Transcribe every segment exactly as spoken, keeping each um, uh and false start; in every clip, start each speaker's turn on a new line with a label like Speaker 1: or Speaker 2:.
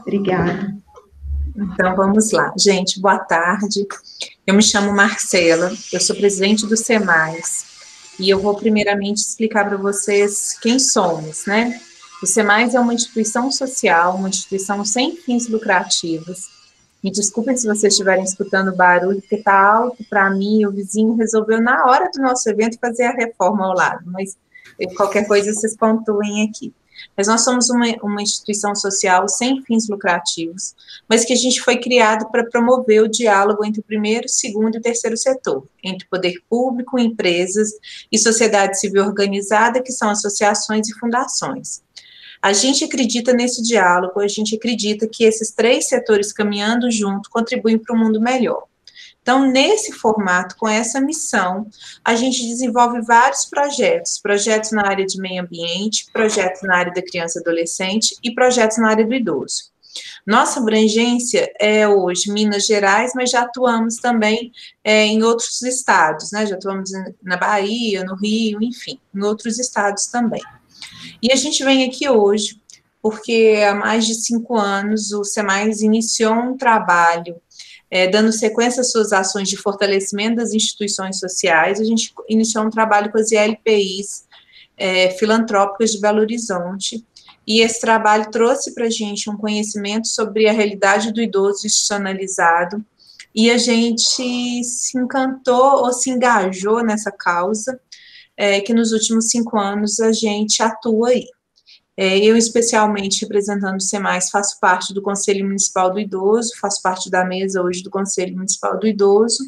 Speaker 1: Obrigada.
Speaker 2: Então, vamos lá. Gente, boa tarde. Eu me chamo Marcela, eu sou presidente do SEMAIS, e eu vou primeiramente explicar para vocês quem somos, né? O SEMAIS é uma instituição social, uma instituição sem fins lucrativos. Me desculpem se vocês estiverem escutando barulho, porque está alto para mim, o vizinho resolveu na hora do nosso evento fazer a reforma ao lado, mas qualquer coisa vocês pontuem aqui. Mas nós somos uma, uma instituição social sem fins lucrativos, mas que a gente foi criado para promover o diálogo entre o primeiro, segundo e terceiro setor, entre poder público, empresas e sociedade civil organizada, que são associações e fundações. A gente acredita nesse diálogo, a gente acredita que esses três setores caminhando junto contribuem para um mundo melhor. Então, nesse formato, com essa missão, a gente desenvolve vários projetos, projetos na área de meio ambiente, projetos na área da criança e adolescente e projetos na área do idoso. Nossa abrangência é hoje Minas Gerais, mas já atuamos também é, em outros estados, né? Já atuamos na Bahia, no Rio, enfim, em outros estados também. E a gente vem aqui hoje porque há mais de cinco anos o SEMAIS iniciou um trabalho É, dando sequência às suas ações de fortalecimento das instituições sociais. A gente iniciou um trabalho com as I L P Is é, filantrópicas de Belo Horizonte, e esse trabalho trouxe para a gente um conhecimento sobre a realidade do idoso institucionalizado, e a gente se encantou ou se engajou nessa causa, é, que nos últimos cinco anos a gente atua aí. Eu, especialmente, representando o SEMAIS, faço parte do Conselho Municipal do Idoso, faço parte da mesa hoje do Conselho Municipal do Idoso,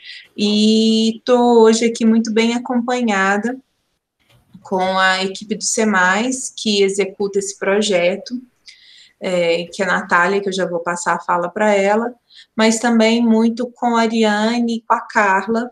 Speaker 2: e estou hoje aqui muito bem acompanhada com a equipe do SEMAIS, que executa esse projeto, é, que é a Natália, que eu já vou passar a fala para ela, mas também muito com a Ariane e com a Carla,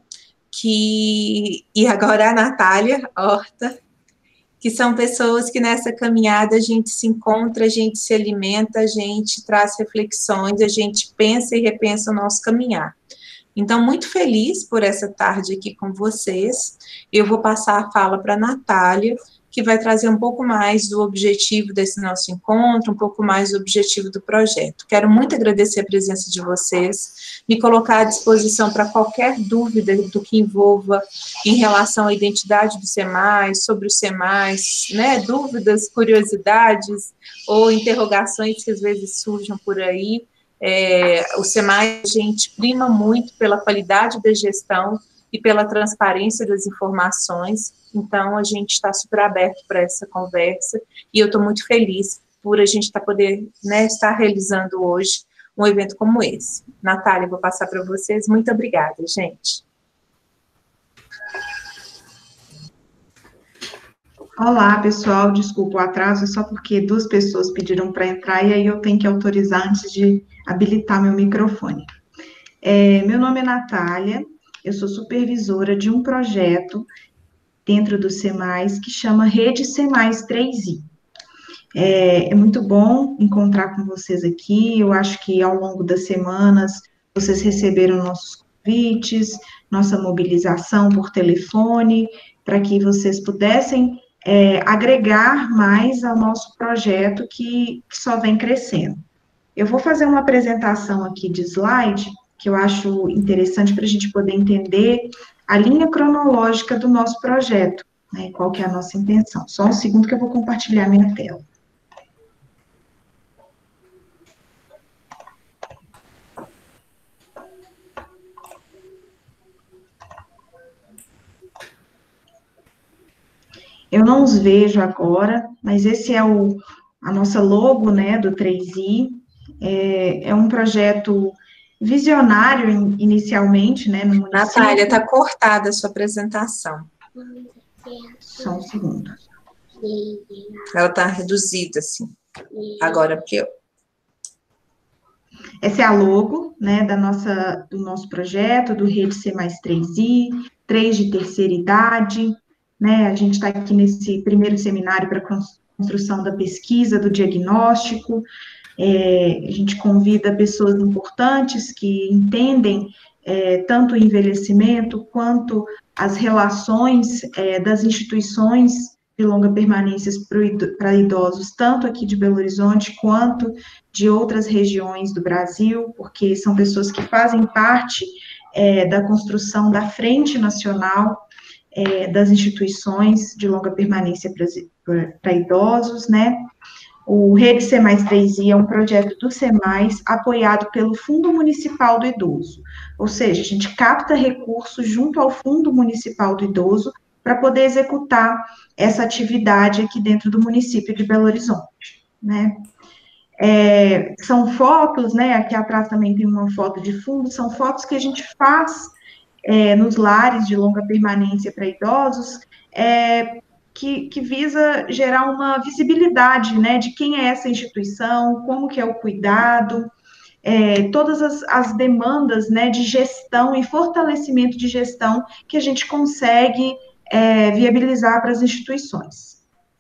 Speaker 2: que, e agora a Natália Horta, que são pessoas que nessa caminhada a gente se encontra, a gente se alimenta, a gente traz reflexões, a gente pensa e repensa o nosso caminhar. Então, muito feliz por essa tarde aqui com vocês. Eu vou passar a fala para a Natália, que vai trazer um pouco mais do objetivo desse nosso encontro, um pouco mais do objetivo do projeto. Quero muito agradecer a presença de vocês, me colocar à disposição para qualquer dúvida do que envolva em relação à identidade do SEMAIS, sobre o SEMAIS, né, dúvidas, curiosidades ou interrogações que às vezes surjam por aí. É, o SEMAIS, a gente prima muito pela qualidade da gestão e pela transparência das informações, então a gente está super aberto para essa conversa, e eu estou muito feliz por a gente estar tá poder, né, estar realizando hoje um evento como esse. Natália, vou passar para vocês, muito obrigada, gente.
Speaker 1: Olá, pessoal, desculpa o atraso, é só porque duas pessoas pediram para entrar, e aí eu tenho que autorizar antes de habilitar meu microfone. É, meu nome é Natália, eu sou supervisora de um projeto dentro do SEMAIS que chama Rede SEMAIS três i. É, é muito bom encontrar com vocês aqui, eu acho que ao longo das semanas vocês receberam nossos convites, nossa mobilização por telefone, para que vocês pudessem é, agregar mais ao nosso projeto que, que só vem crescendo. Eu vou fazer uma apresentação aqui de slide, que eu acho interessante para a gente poder entender a linha cronológica do nosso projeto, né, qual que é a nossa intenção. Só um segundo que eu vou compartilhar minha tela. Eu não os vejo agora, mas esse é o, a nossa logo, né, do três i. É, é um projeto visionário inicialmente, né, no município.
Speaker 2: Natália, está cortada a sua apresentação.
Speaker 1: Só um segundo.
Speaker 2: Ela está reduzida, assim. Agora, porque eu...
Speaker 1: Essa é a logo, né, da nossa, do nosso projeto, do Rede SEMAIS três i, três de terceira idade, né, a gente está aqui nesse primeiro seminário para construção da pesquisa, do diagnóstico. É, a gente convida pessoas importantes que entendem é, tanto o envelhecimento quanto as relações é, das instituições de longa permanência para idosos, tanto aqui de Belo Horizonte quanto de outras regiões do Brasil, porque são pessoas que fazem parte é, da construção da Frente Nacional é, das instituições de longa permanência para idosos, né? O Rede C mais três I é um projeto do C mais, apoiado pelo Fundo Municipal do Idoso, ou seja, a gente capta recursos junto ao Fundo Municipal do Idoso para poder executar essa atividade aqui dentro do município de Belo Horizonte, né? É, são fotos, né, aqui atrás também tem uma foto de fundo, são fotos que a gente faz é, nos lares de longa permanência para idosos, é, que, que visa gerar uma visibilidade, né, de quem é essa instituição, como que é o cuidado, é, todas as, as demandas, né, de gestão e fortalecimento de gestão que a gente consegue é, viabilizar para as instituições.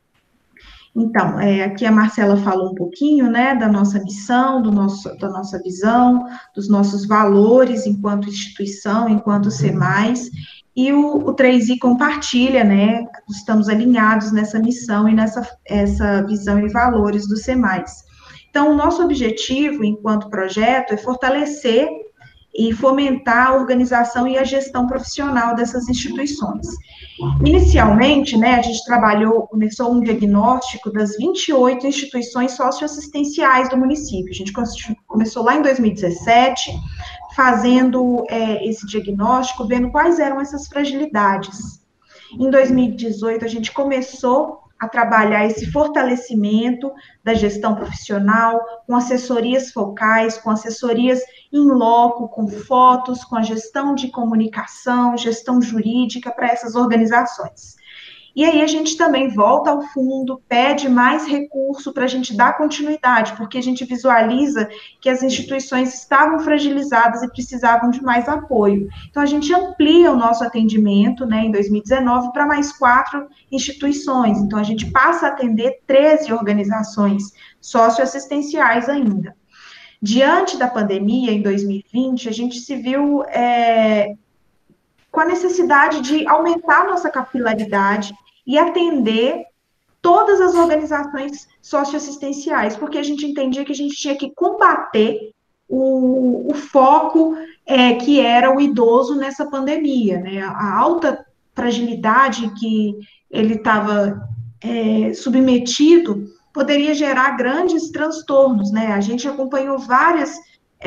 Speaker 1: Então, é, aqui a Marcela falou um pouquinho, né, da nossa missão, do nosso, da nossa visão, dos nossos valores enquanto instituição, enquanto C mais, e o, o três I compartilha, né, estamos alinhados nessa missão e nessa essa visão e valores do C mais. Então, o nosso objetivo, enquanto projeto, é fortalecer e fomentar a organização e a gestão profissional dessas instituições. Inicialmente, né, a gente trabalhou, começou um diagnóstico das vinte e oito instituições socioassistenciais do município. A gente começou lá em dois mil e dezessete, fazendo é, esse diagnóstico, vendo quais eram essas fragilidades. Em dois mil e dezoito, a gente começou a trabalhar esse fortalecimento da gestão profissional, com assessorias focais, com assessorias em loco, com fotos, com a gestão de comunicação, gestão jurídica para essas organizações. E aí a gente também volta ao fundo, pede mais recurso para a gente dar continuidade, porque a gente visualiza que as instituições estavam fragilizadas e precisavam de mais apoio. Então a gente amplia o nosso atendimento, né, em dois mil e dezenove, para mais quatro instituições. Então a gente passa a atender treze organizações socioassistenciais ainda. Diante da pandemia, em dois mil e vinte, a gente se viu é, com a necessidade de aumentar a nossa capilaridade e atender todas as organizações socioassistenciais, porque a gente entendia que a gente tinha que combater o, o foco é, que era o idoso nessa pandemia, né? A alta fragilidade que ele estava é, submetido poderia gerar grandes transtornos, né? A gente acompanhou várias,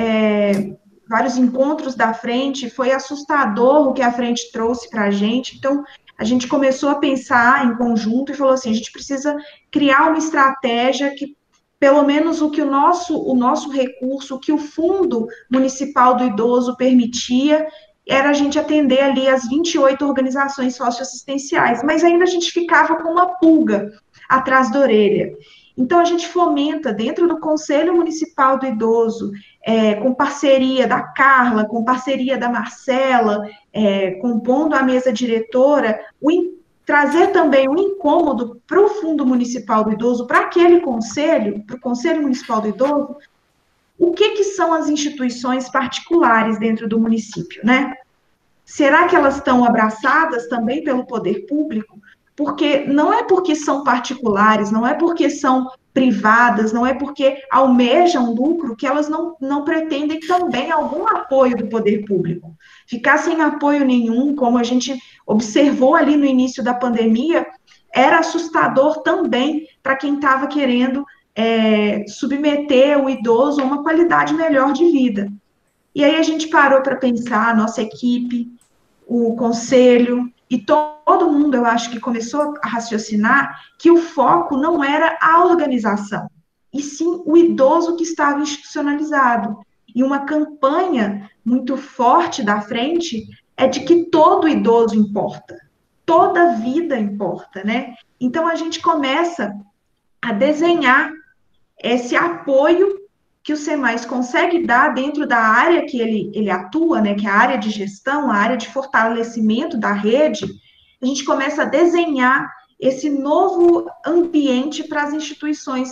Speaker 1: é, vários encontros da frente, foi assustador o que a frente trouxe para a gente, então a gente começou a pensar em conjunto e falou assim, a gente precisa criar uma estratégia que, pelo menos o que o nosso, o nosso recurso, o que o Fundo Municipal do Idoso permitia, era a gente atender ali as vinte e oito organizações socioassistenciais, mas ainda a gente ficava com uma pulga atrás da orelha. Então, a gente fomenta, dentro do Conselho Municipal do Idoso, é, com parceria da Carla, com parceria da Marcela, é, compondo a mesa diretora, o, trazer também um incômodo para o Fundo Municipal do Idoso, para aquele conselho, para o Conselho Municipal do Idoso, o que, que são as instituições particulares dentro do município, né? Será que elas estão abraçadas também pelo poder público? Porque não é porque são particulares, não é porque são privadas, não é porque almejam lucro que elas não, não pretendem também algum apoio do poder público. Ficar sem apoio nenhum, como a gente observou ali no início da pandemia, era assustador também para quem estava querendo é, submeter o idoso a uma qualidade melhor de vida. E aí a gente parou para pensar, a nossa equipe, o conselho, e todo mundo, eu acho que começou a raciocinar que o foco não era a organização, e sim o idoso que estava institucionalizado. E uma campanha muito forte da frente é de que todo idoso importa, toda vida importa, né? Então a gente começa a desenhar esse apoio que o C mais consegue dar dentro da área que ele, ele atua, né, que é a área de gestão, a área de fortalecimento da rede, a gente começa a desenhar esse novo ambiente para as instituições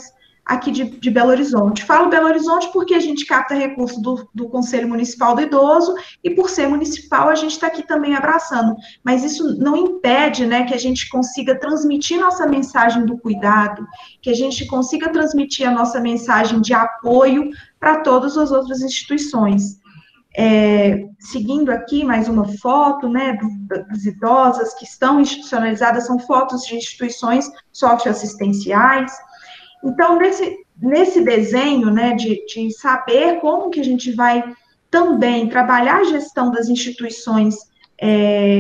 Speaker 1: aqui de, de Belo Horizonte. Falo Belo Horizonte porque a gente capta recursos do, do Conselho Municipal do Idoso e por ser municipal a gente está aqui também abraçando, mas isso não impede, né, que a gente consiga transmitir nossa mensagem do cuidado, que a gente consiga transmitir a nossa mensagem de apoio para todas as outras instituições. É, seguindo aqui mais uma foto, né, das idosas que estão institucionalizadas, são fotos de instituições socioassistenciais. Então, nesse, nesse desenho, né, de, de saber como que a gente vai também trabalhar a gestão das instituições é,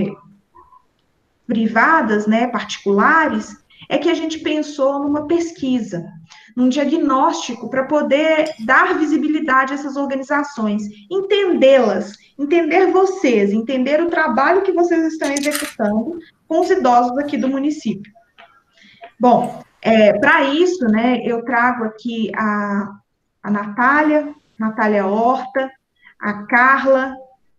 Speaker 1: privadas, né, particulares, é que a gente pensou numa pesquisa, num diagnóstico para poder dar visibilidade a essas organizações, entendê-las, entender vocês, entender o trabalho que vocês estão executando com os idosos aqui do município. Bom, é, para isso, né, eu trago aqui a, a Natália, Natália Horta, a Carla,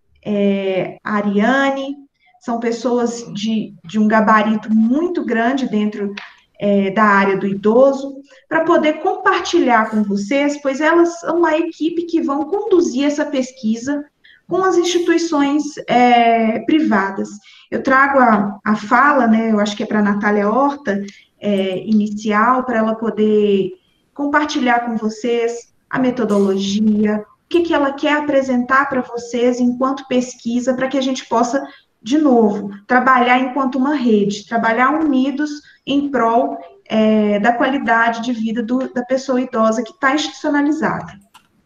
Speaker 1: é, a Ariane, são pessoas de, de um gabarito muito grande dentro é, da área do idoso, para poder compartilhar com vocês, pois elas são a equipe que vão conduzir essa pesquisa com as instituições é, privadas. Eu trago a, a fala, né, eu acho que é para a Natália Horta, é, inicial, para ela poder compartilhar com vocês a metodologia, o que, que ela quer apresentar para vocês enquanto pesquisa, para que a gente possa, de novo, trabalhar enquanto uma rede, trabalhar unidos em prol é, da qualidade de vida do, da pessoa idosa que está institucionalizada.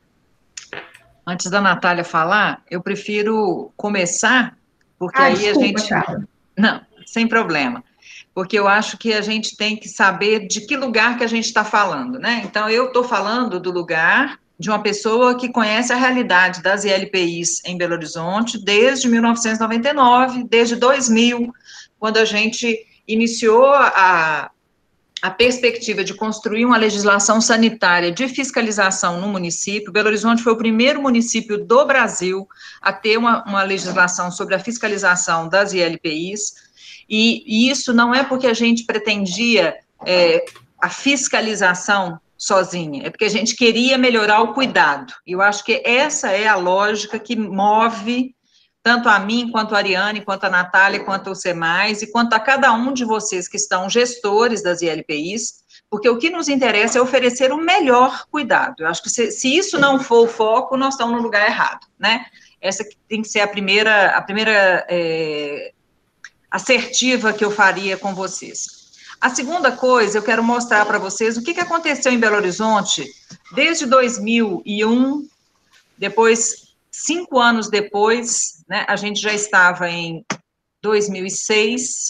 Speaker 3: Antes da Natália falar, eu prefiro começar, porque
Speaker 1: ah,
Speaker 3: aí
Speaker 1: desculpa,
Speaker 3: a gente...
Speaker 1: Carla.
Speaker 3: Não, sem problema. Porque eu acho que a gente tem que saber de que lugar que a gente está falando, né? Então, eu estou falando do lugar de uma pessoa que conhece a realidade das I L P Is em Belo Horizonte desde mil novecentos e noventa e nove, desde dois mil, quando a gente iniciou a, a perspectiva de construir uma legislação sanitária de fiscalização no município. Belo Horizonte foi o primeiro município do Brasil a ter uma, uma legislação sobre a fiscalização das I L P Is, e, e isso não é porque a gente pretendia é, a fiscalização sozinha, é porque a gente queria melhorar o cuidado, e eu acho que essa é a lógica que move tanto a mim, quanto a Ariane, quanto a Natália, quanto o SEMAIS, e quanto a cada um de vocês que estão gestores das I L P Is, porque o que nos interessa é oferecer o melhor cuidado. Eu acho que se, se isso não for o foco, nós estamos no lugar errado, né? Essa tem que ser a primeira, a primeira é, assertiva que eu faria com vocês. A segunda coisa, eu quero mostrar para vocês o que, que aconteceu em Belo Horizonte desde dois mil e um, depois, cinco anos depois, né, a gente já estava em dois mil e seis,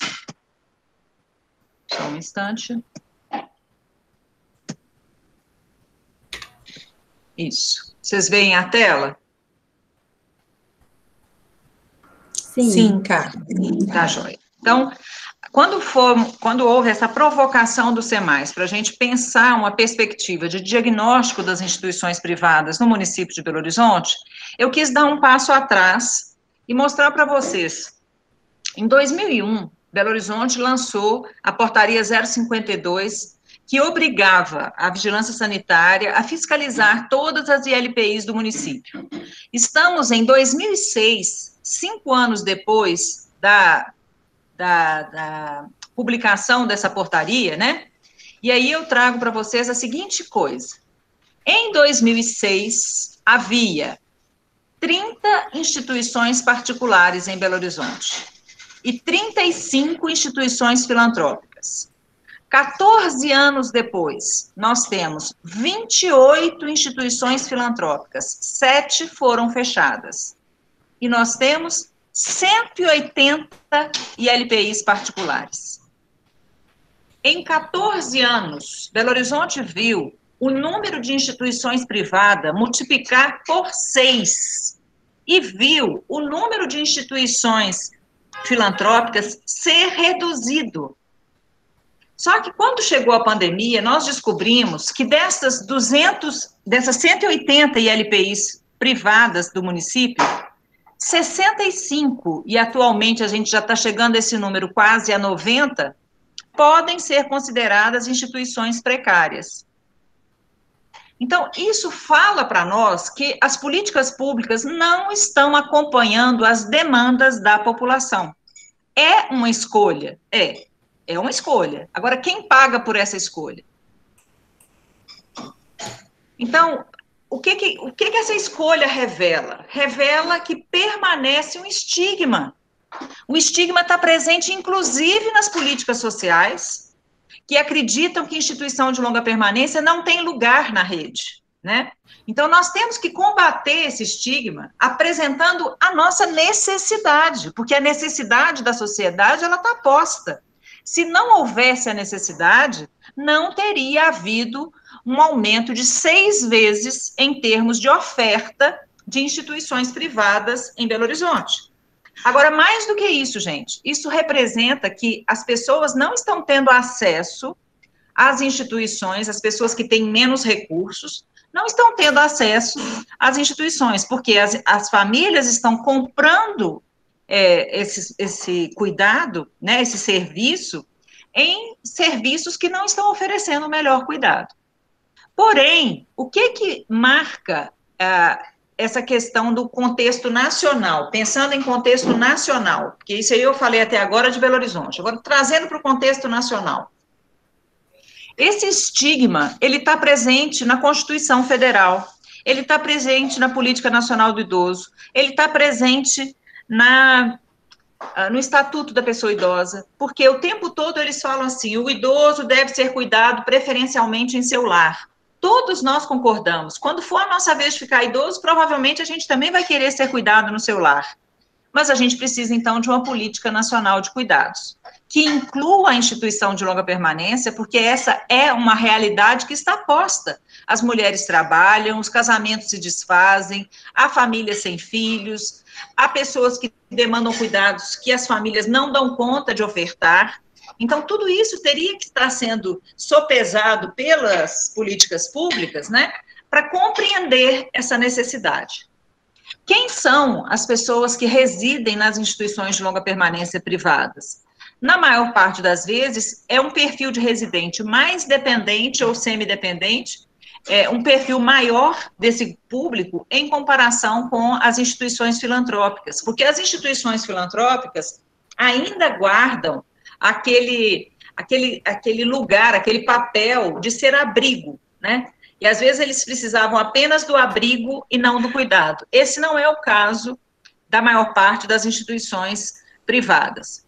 Speaker 3: só um instante. Isso. Vocês veem a tela?
Speaker 2: Sim, Sim cara.
Speaker 3: Tá, joia. Então, quando, for, quando houve essa provocação do SEMAIS para a gente pensar uma perspectiva de diagnóstico das instituições privadas no município de Belo Horizonte, eu quis dar um passo atrás e mostrar para vocês. Em dois mil e um, Belo Horizonte lançou a Portaria zero cinquenta e dois, que obrigava a vigilância sanitária a fiscalizar todas as I L P Is do município. Estamos em dois mil e seis, cinco anos depois da, da, da publicação dessa portaria, né? E aí eu trago para vocês a seguinte coisa. Em dois mil e seis, havia trinta instituições particulares em Belo Horizonte e trinta e cinco instituições filantrópicas. quatorze anos depois, nós temos vinte e oito instituições filantrópicas, sete foram fechadas. E nós temos cento e oitenta I L P Is particulares. Em quatorze anos, Belo Horizonte viu o número de instituições privadas multiplicar por seis e viu o número de instituições filantrópicas ser reduzido. Só que quando chegou a pandemia, nós descobrimos que dessas duzentas, dessas cento e oitenta I L P Is privadas do município, sessenta e cinco, e atualmente a gente já está chegando a esse número quase a noventa, podem ser consideradas instituições precárias. Então, isso fala para nós que as políticas públicas não estão acompanhando as demandas da população. É uma escolha? É, é uma escolha. Agora, quem paga por essa escolha? Então, o que que, o que que essa escolha revela? Revela que permanece um estigma. O estigma está presente, inclusive, nas políticas sociais, que acreditam que instituição de longa permanência não tem lugar na rede, né? Então, nós temos que combater esse estigma apresentando a nossa necessidade, porque a necessidade da sociedade, ela está posta. Se não houvesse a necessidade, não teria havido um aumento de seis vezes em termos de oferta de instituições privadas em Belo Horizonte. Agora, mais do que isso, gente, isso representa que as pessoas não estão tendo acesso às instituições, as pessoas que têm menos recursos, não estão tendo acesso às instituições, porque as, as famílias estão comprando é, esse, esse cuidado, né, esse serviço, em serviços que não estão oferecendo o melhor cuidado. Porém, o que que marca ah, essa questão do contexto nacional, pensando em contexto nacional, porque isso aí eu falei até agora de Belo Horizonte, agora trazendo para o contexto nacional. Esse estigma, ele está presente na Constituição Federal, ele está presente na Política Nacional do Idoso, ele está presente na, no Estatuto da Pessoa Idosa, porque o tempo todo eles falam assim, o idoso deve ser cuidado preferencialmente em seu lar. Todos nós concordamos. Quando for a nossa vez de ficar idoso, provavelmente a gente também vai querer ser cuidado no seu lar. Mas a gente precisa, então, de uma política nacional de cuidados, que inclua a instituição de longa permanência, porque essa é uma realidade que está posta. As mulheres trabalham, os casamentos se desfazem, há famílias sem filhos, há pessoas que demandam cuidados que as famílias não dão conta de ofertar. Então, tudo isso teria que estar sendo sopesado pelas políticas públicas, né, para compreender essa necessidade. Quem são as pessoas que residem nas instituições de longa permanência privadas? Na maior parte das vezes, é um perfil de residente mais dependente ou semidependente, é um perfil maior desse público em comparação com as instituições filantrópicas, porque as instituições filantrópicas ainda guardam aquele, aquele, aquele lugar, aquele papel de ser abrigo, né? E às vezes eles precisavam apenas do abrigo e não do cuidado. Esse não é o caso da maior parte das instituições privadas.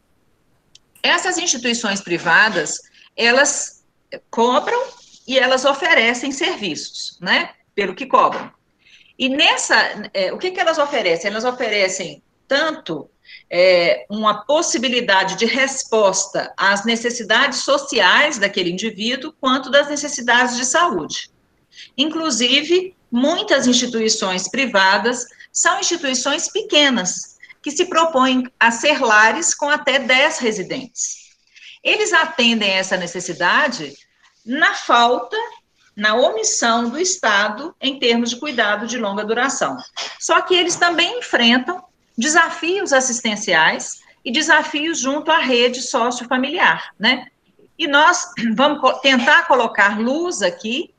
Speaker 3: Essas instituições privadas, elas cobram e elas oferecem serviços, né? Pelo que cobram. E nessa, é, o que que elas oferecem? Elas oferecem tanto é, uma possibilidade de resposta às necessidades sociais daquele indivíduo, quanto das necessidades de saúde. Inclusive, muitas instituições privadas são instituições pequenas, que se propõem a ser lares com até dez residentes. Eles atendem essa necessidade na falta, na omissão do Estado em termos de cuidado de longa duração. Só que eles também enfrentam desafios assistenciais e desafios junto à rede sociofamiliar, né? E nós vamos tentar colocar luz aqui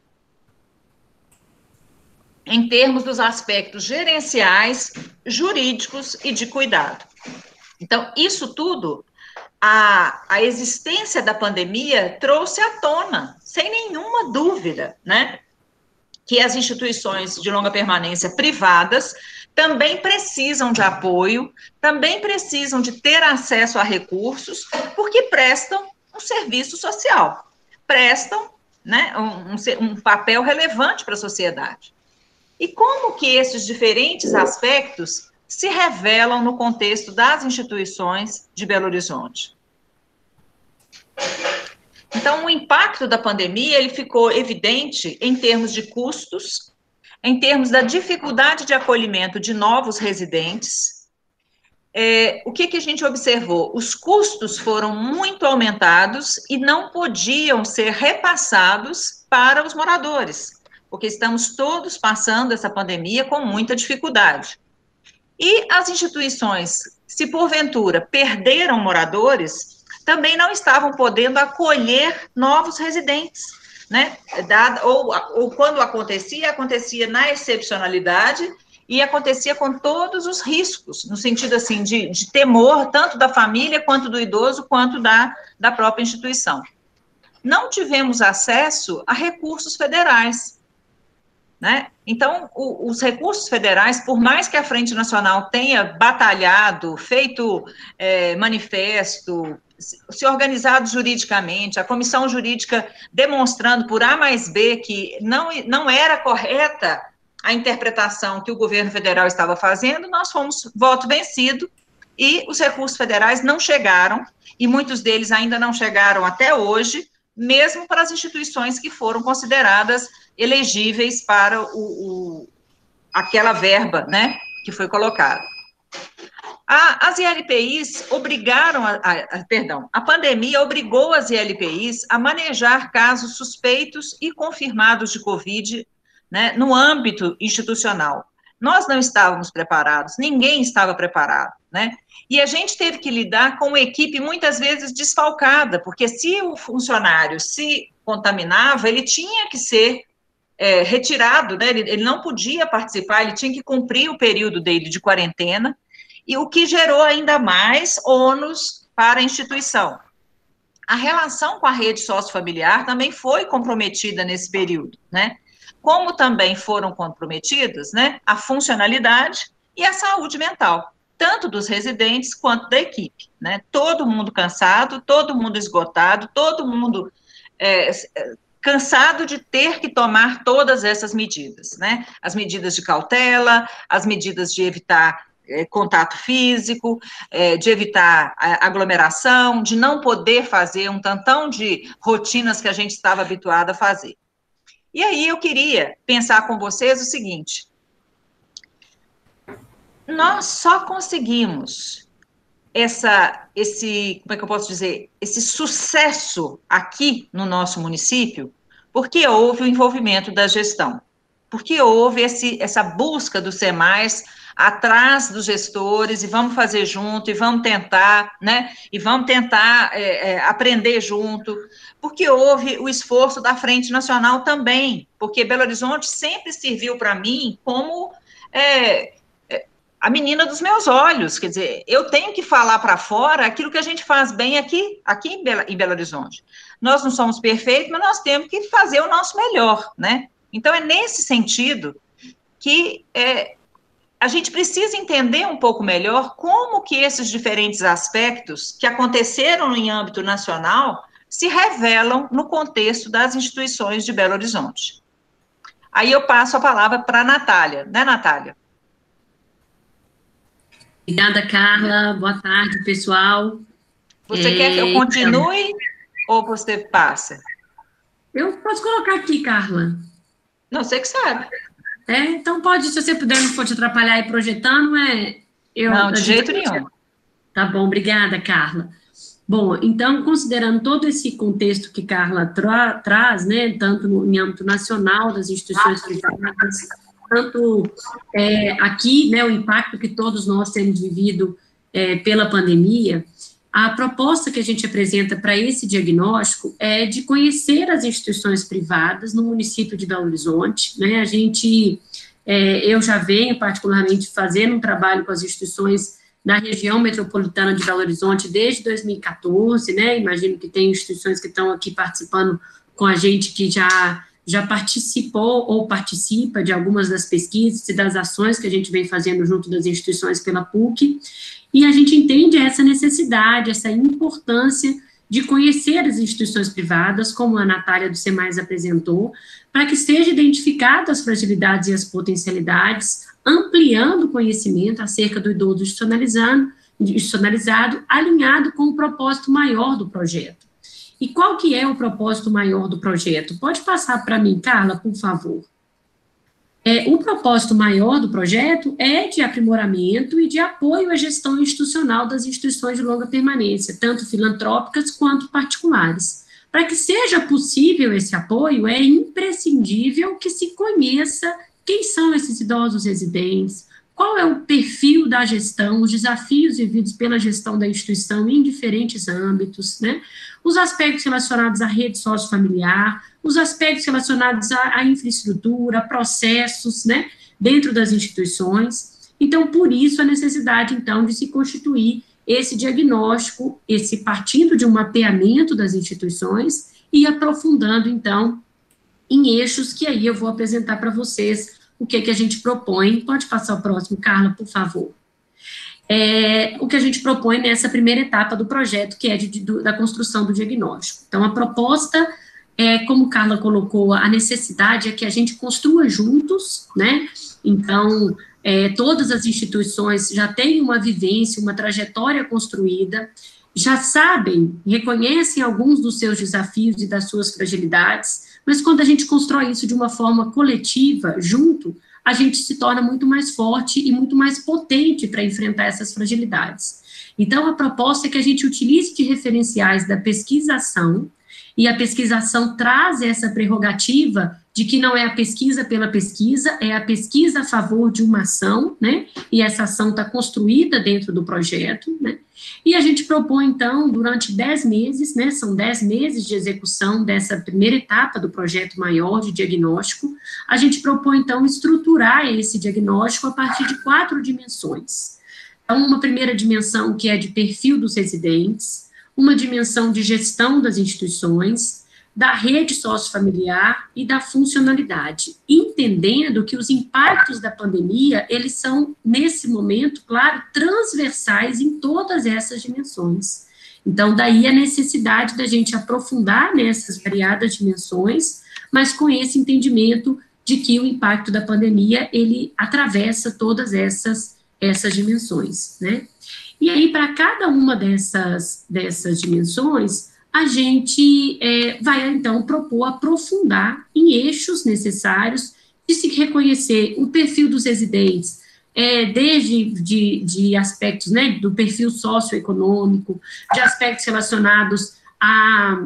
Speaker 3: em termos dos aspectos gerenciais, jurídicos e de cuidado. Então, isso tudo, a, a existência da pandemia trouxe à tona, sem nenhuma dúvida, né? Que as instituições de longa permanência privadas também precisam de apoio, também precisam de ter acesso a recursos, porque prestam um serviço social, prestam, né, um, um, um papel relevante para a sociedade. E como que esses diferentes aspectos se revelam no contexto das instituições de Belo Horizonte? Então, o impacto da pandemia, ele ficou evidente em termos de custos, em termos da dificuldade de acolhimento de novos residentes. É, o que que a gente observou? Os custos foram muito aumentados e não podiam ser repassados para os moradores, porque estamos todos passando essa pandemia com muita dificuldade. E as instituições, se porventura perderam moradores, também não estavam podendo acolher novos residentes, né, dada, ou, ou quando acontecia, acontecia na excepcionalidade e acontecia com todos os riscos, no sentido, assim, de, de temor, tanto da família, quanto do idoso, quanto da, da própria instituição. Não tivemos acesso a recursos federais, né? Então, o, os recursos federais, por mais que a Frente Nacional tenha batalhado, feito é, manifesto, se organizado juridicamente, a comissão jurídica demonstrando por A mais B que não, não era correta a interpretação que o governo federal estava fazendo, nós fomos voto vencido e os recursos federais não chegaram, e muitos deles ainda não chegaram até hoje, mesmo para as instituições que foram consideradas elegíveis para o, o, aquela verba, né, que foi colocada. A, as I L P Is obrigaram, a, a, a, perdão, a pandemia obrigou as I L P Is a manejar casos suspeitos e confirmados de Covid, né, no âmbito institucional. Nós não estávamos preparados, ninguém estava preparado, né, e a gente teve que lidar com uma equipe muitas vezes desfalcada, porque se o funcionário se contaminava, ele tinha que ser é, retirado, né, ele, ele não podia participar, ele tinha que cumprir o período dele de quarentena, e o que gerou ainda mais ônus para a instituição. A relação com a rede sociofamiliar também foi comprometida nesse período, né? Como também foram comprometidas, né, a funcionalidade e a saúde mental, tanto dos residentes quanto da equipe, né? Todo mundo cansado, todo mundo esgotado, todo mundo é, cansado de ter que tomar todas essas medidas, né? As medidas de cautela, as medidas de evitar É, contato físico, é, de evitar a aglomeração, de não poder fazer um tantão de rotinas que a gente estava habituado a fazer. E aí eu queria pensar com vocês o seguinte: nós só conseguimos essa, esse, como é que eu posso dizer, esse sucesso aqui no nosso município, porque houve o envolvimento da gestão, porque houve esse, essa busca do SEMAIS atrás dos gestores, e vamos fazer junto, e vamos tentar, né, e vamos tentar é, é, aprender junto, porque houve o esforço da Frente Nacional também, porque Belo Horizonte sempre serviu para mim como é, é, a menina dos meus olhos, quer dizer, eu tenho que falar para fora aquilo que a gente faz bem aqui, aqui em Belo, em Belo Horizonte. Nós não somos perfeitos, mas nós temos que fazer o nosso melhor, né? Então, é nesse sentido que é, a gente precisa entender um pouco melhor como que esses diferentes aspectos que aconteceram em âmbito nacional se revelam no contexto das instituições de Belo Horizonte. Aí eu passo a palavra para a Natália, né, Natália?
Speaker 4: Obrigada, Carla. Boa tarde, pessoal.
Speaker 3: Você é... quer que eu continue então... ou você passa?
Speaker 4: Eu posso colocar aqui, Carla.
Speaker 3: Não, você que sabe.
Speaker 4: É, então pode, se você puder, não for te atrapalhar aí projetando, é... Eu,
Speaker 3: não, de jeito nenhum.
Speaker 4: Tá bom, obrigada, Carla. Bom, então, considerando todo esse contexto que Carla tra traz, né, tanto no em âmbito nacional das instituições privadas, tanto é, aqui, né, o impacto que todos nós temos vivido é, pela pandemia, a proposta que a gente apresenta para esse diagnóstico é de conhecer as instituições privadas no município de Belo Horizonte, né, a gente, é, eu já venho particularmente fazendo um trabalho com as instituições na região metropolitana de Belo Horizonte desde dois mil e quatorze, né, imagino que tem instituições que estão aqui participando com a gente que já, já participou ou participa de algumas das pesquisas e das ações que a gente vem fazendo junto das instituições pela P U C, e a gente entende essa necessidade, essa importância de conhecer as instituições privadas, como a Natália do SEMAIS apresentou, para que sejam identificadas as fragilidades e as potencialidades, ampliando o conhecimento acerca do idoso institucionalizado, institucionalizado, alinhado com o propósito maior do projeto. E qual que é o propósito maior do projeto? Pode passar para mim, Carla, por favor. É, o propósito maior do projeto é de aprimoramento e de apoio à gestão institucional das instituições de longa permanência, tanto filantrópicas quanto particulares. Para que seja possível esse apoio, é imprescindível que se conheça quem são esses idosos residentes, qual é o perfil da gestão, os desafios vividos pela gestão da instituição em diferentes âmbitos, né? Os aspectos relacionados à rede sociofamiliar, os aspectos relacionados à, à infraestrutura, processos, né, dentro das instituições. Então, por isso, a necessidade, então, de se constituir esse diagnóstico, esse partindo de um mapeamento das instituições e aprofundando, então, em eixos que aí eu vou apresentar para vocês o que, que a gente propõe. Pode passar o próximo, Carla, por favor. É, o que a gente propõe nessa primeira etapa do projeto, que é de, de, da construção do diagnóstico. Então, a proposta é, como Carla colocou, a necessidade é que a gente construa juntos, né? Então, é, todas as instituições já têm uma vivência, uma trajetória construída, já sabem, reconhecem alguns dos seus desafios e das suas fragilidades, mas quando a gente constrói isso de uma forma coletiva, junto, a gente se torna muito mais forte e muito mais potente para enfrentar essas fragilidades. Então, a proposta é que a gente utilize de referenciais da pesquisação, e a pesquisação traz essa prerrogativa de que não é a pesquisa pela pesquisa, é a pesquisa a favor de uma ação, né, e essa ação está construída dentro do projeto, né, e a gente propõe, então, durante dez meses, né, são dez meses de execução dessa primeira etapa do projeto maior de diagnóstico, a gente propõe, então, estruturar esse diagnóstico a partir de quatro dimensões. Então, uma primeira dimensão que é de perfil dos residentes, uma dimensão de gestão das instituições, da rede sociofamiliar e da funcionalidade, entendendo que os impactos da pandemia, eles são, nesse momento, claro, transversais em todas essas dimensões. Então, daí a necessidade da gente aprofundar nessas variadas dimensões, mas com esse entendimento de que o impacto da pandemia, ele atravessa todas essas, essas dimensões, né? E aí, para cada uma dessas, dessas dimensões, a gente é, vai, então, propor aprofundar em eixos necessários de se reconhecer o perfil dos residentes, é, desde de, de aspectos, né, do perfil socioeconômico, de aspectos relacionados à,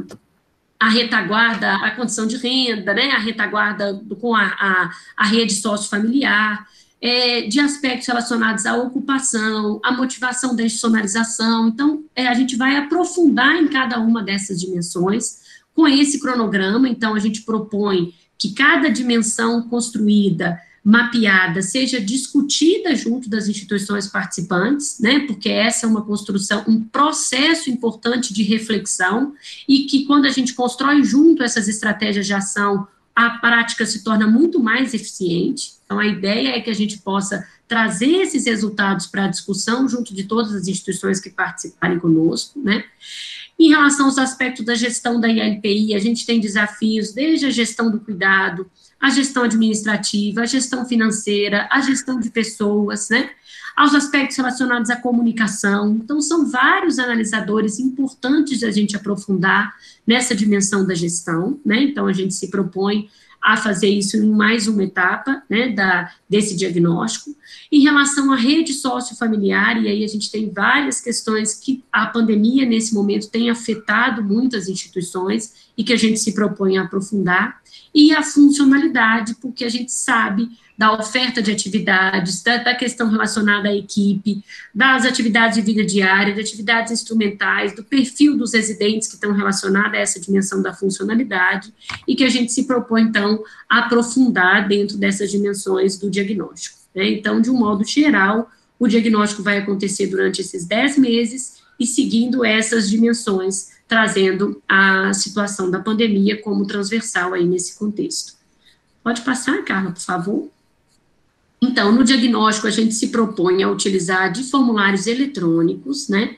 Speaker 4: à retaguarda, à condição de renda, né, a retaguarda com a, a, a rede sociofamiliar, É, de aspectos relacionados à ocupação, à motivação da institucionalização. Então, é, a gente vai aprofundar em cada uma dessas dimensões com esse cronograma. Então, a gente propõe que cada dimensão construída, mapeada, seja discutida junto das instituições participantes, né, porque essa é uma construção, um processo importante de reflexão, e que quando a gente constrói junto essas estratégias de ação, a prática se torna muito mais eficiente. Então, a ideia é que a gente possa trazer esses resultados para a discussão junto de todas as instituições que participarem conosco, né? Em relação aos aspectos da gestão da I L P I, a gente tem desafios desde a gestão do cuidado, a gestão administrativa, a gestão financeira, a gestão de pessoas, né? Aos aspectos relacionados à comunicação. Então, são vários analisadores importantes de a gente aprofundar nessa dimensão da gestão, né? Então, a gente se propõe a fazer isso em mais uma etapa, né, da, desse diagnóstico. Em relação à rede sociofamiliar, e aí a gente tem várias questões que a pandemia, nesse momento, tem afetado muitas instituições e que a gente se propõe a aprofundar, e a funcionalidade, porque a gente sabe da oferta de atividades, da, da questão relacionada à equipe, das atividades de vida diária, de atividades instrumentais, do perfil dos residentes que estão relacionados a essa dimensão da funcionalidade, e que a gente se propõe, então, a aprofundar dentro dessas dimensões do diagnóstico, né? Então, de um modo geral, o diagnóstico vai acontecer durante esses dez meses e seguindo essas dimensões, trazendo a situação da pandemia como transversal aí nesse contexto. Pode passar, Carla, por favor? Então, no diagnóstico, a gente se propõe a utilizar de formulários eletrônicos, né?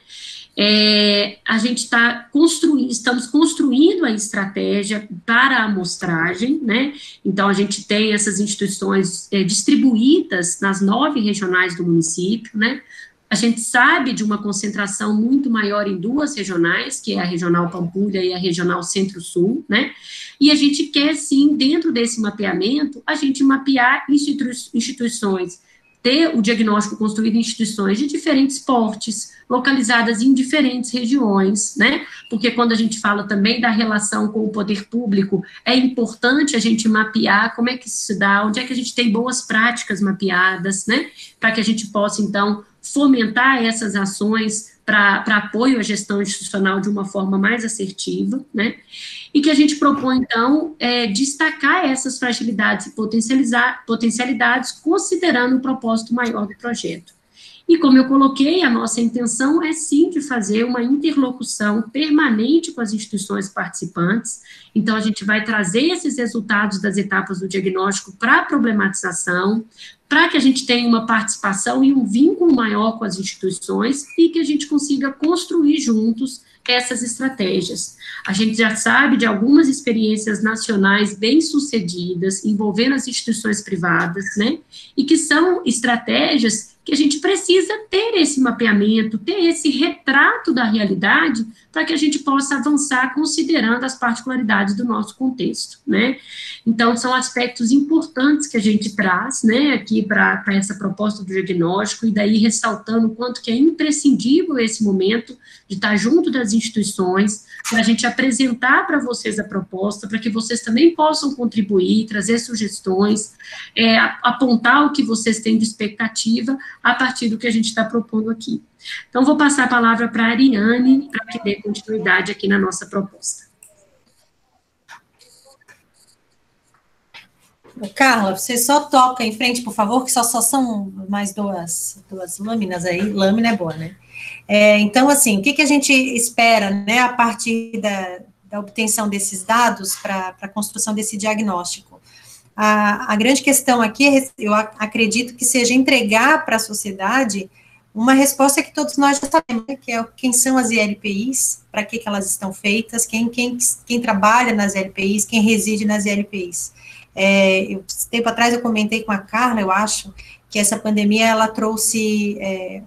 Speaker 4: É, a gente está construindo, estamos construindo a estratégia para a amostragem, né? Então, a gente tem essas instituições é, distribuídas nas nove regionais do município, né? A gente sabe de uma concentração muito maior em duas regionais, que é a Regional Pampulha e a Regional Centro-Sul, né? E a gente quer, sim, dentro desse mapeamento, a gente mapear institui instituições ter o diagnóstico construído em instituições de diferentes portes, localizadas em diferentes regiões, né? Porque quando a gente fala também da relação com o poder público, é importante a gente mapear como é que isso se dá, onde é que a gente tem boas práticas mapeadas, né? Para que a gente possa, então, fomentar essas ações para apoio à gestão institucional de uma forma mais assertiva, né? E que a gente propõe, então, é, destacar essas fragilidades e potencializar, potencialidades, considerando o propósito maior do projeto. E, como eu coloquei, a nossa intenção é, sim, de fazer uma interlocução permanente com as instituições participantes. Então, a gente vai trazer esses resultados das etapas do diagnóstico para a problematização, para que a gente tenha uma participação e um vínculo maior com as instituições e que a gente consiga construir juntos essas estratégias. A gente já sabe de algumas experiências nacionais bem-sucedidas envolvendo as instituições privadas, né, e que são estratégias que a gente precisa ter esse mapeamento, ter esse retrato da realidade, para que a gente possa avançar considerando as particularidades do nosso contexto, né. Então, são aspectos importantes que a gente traz, né, aqui para essa proposta do diagnóstico, e daí ressaltando o quanto que é imprescindível esse momento de estar junto das instituições, para a gente apresentar para vocês a proposta, para que vocês também possam contribuir, trazer sugestões, é, apontar o que vocês têm de expectativa a partir do que a gente está propondo aqui. Então, vou passar a palavra para a Ariane, para que dê continuidade aqui na nossa proposta.
Speaker 5: Carla, você só toca em frente, por favor, que só, só são mais duas, duas lâminas aí, lâmina é boa, né? É, então, assim, o que, que a gente espera, né, a partir da, da obtenção desses dados para a construção desse diagnóstico? A, a grande questão aqui, é, eu acredito que seja entregar para a sociedade uma resposta que todos nós já sabemos, né, que é quem são as I L P Is, para que, que elas estão feitas, quem, quem, quem trabalha nas I L P Is, quem reside nas I L P Is. É, eu, tempo atrás eu comentei com a Carla, eu acho, que essa pandemia, ela trouxe é,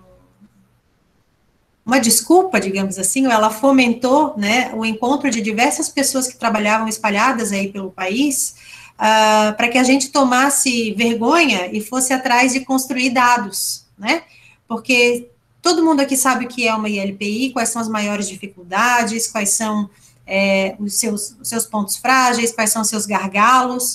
Speaker 5: uma desculpa, digamos assim, ou ela fomentou, né, o encontro de diversas pessoas que trabalhavam espalhadas aí pelo país, uh, para que a gente tomasse vergonha e fosse atrás de construir dados, né, porque todo mundo aqui sabe o que é uma I L P I, quais são as maiores dificuldades, quais são É, os, seus, os seus pontos frágeis, quais são os seus gargalos,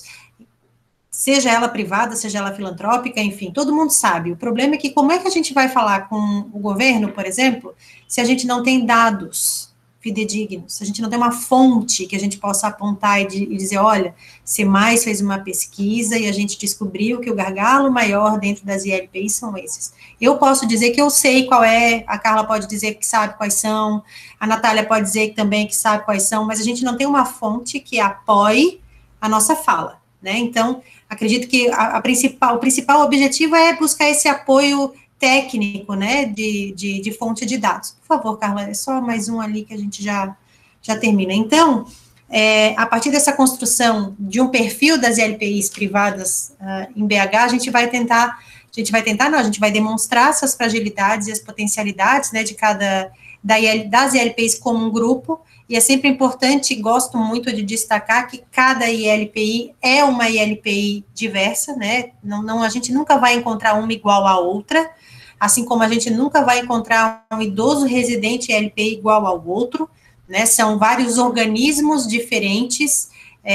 Speaker 5: seja ela privada, seja ela filantrópica, enfim, todo mundo sabe. O problema é que como é que a gente vai falar com o governo, por exemplo, se a gente não tem dados fidedignos, se a gente não tem uma fonte que a gente possa apontar e, de, e dizer, olha, SEMAIS fez uma pesquisa e a gente descobriu que o gargalo maior dentro das I L P Is são esses. Eu posso dizer que eu sei qual é, a Carla pode dizer que sabe quais são, a Natália pode dizer também que sabe quais são, mas a gente não tem uma fonte que apoie a nossa fala, né? Então, acredito que a, a principal, o principal objetivo é buscar esse apoio técnico, né, de, de, de fonte de dados. Por favor, Carla, é só mais um ali que a gente já, já termina. Então, é, a partir dessa construção de um perfil das I L P Is privadas uh, em B H, a gente vai tentar, a gente vai tentar, não, a gente vai demonstrar essas fragilidades e as potencialidades, né, de cada, da I L, das I L P Is como um grupo, e é sempre importante, gosto muito de destacar que cada I L P I é uma I L P I diversa, né, não, não, a gente nunca vai encontrar uma igual à outra, assim como a gente nunca vai encontrar um idoso residente I L P I igual ao outro, né, são vários organismos diferentes,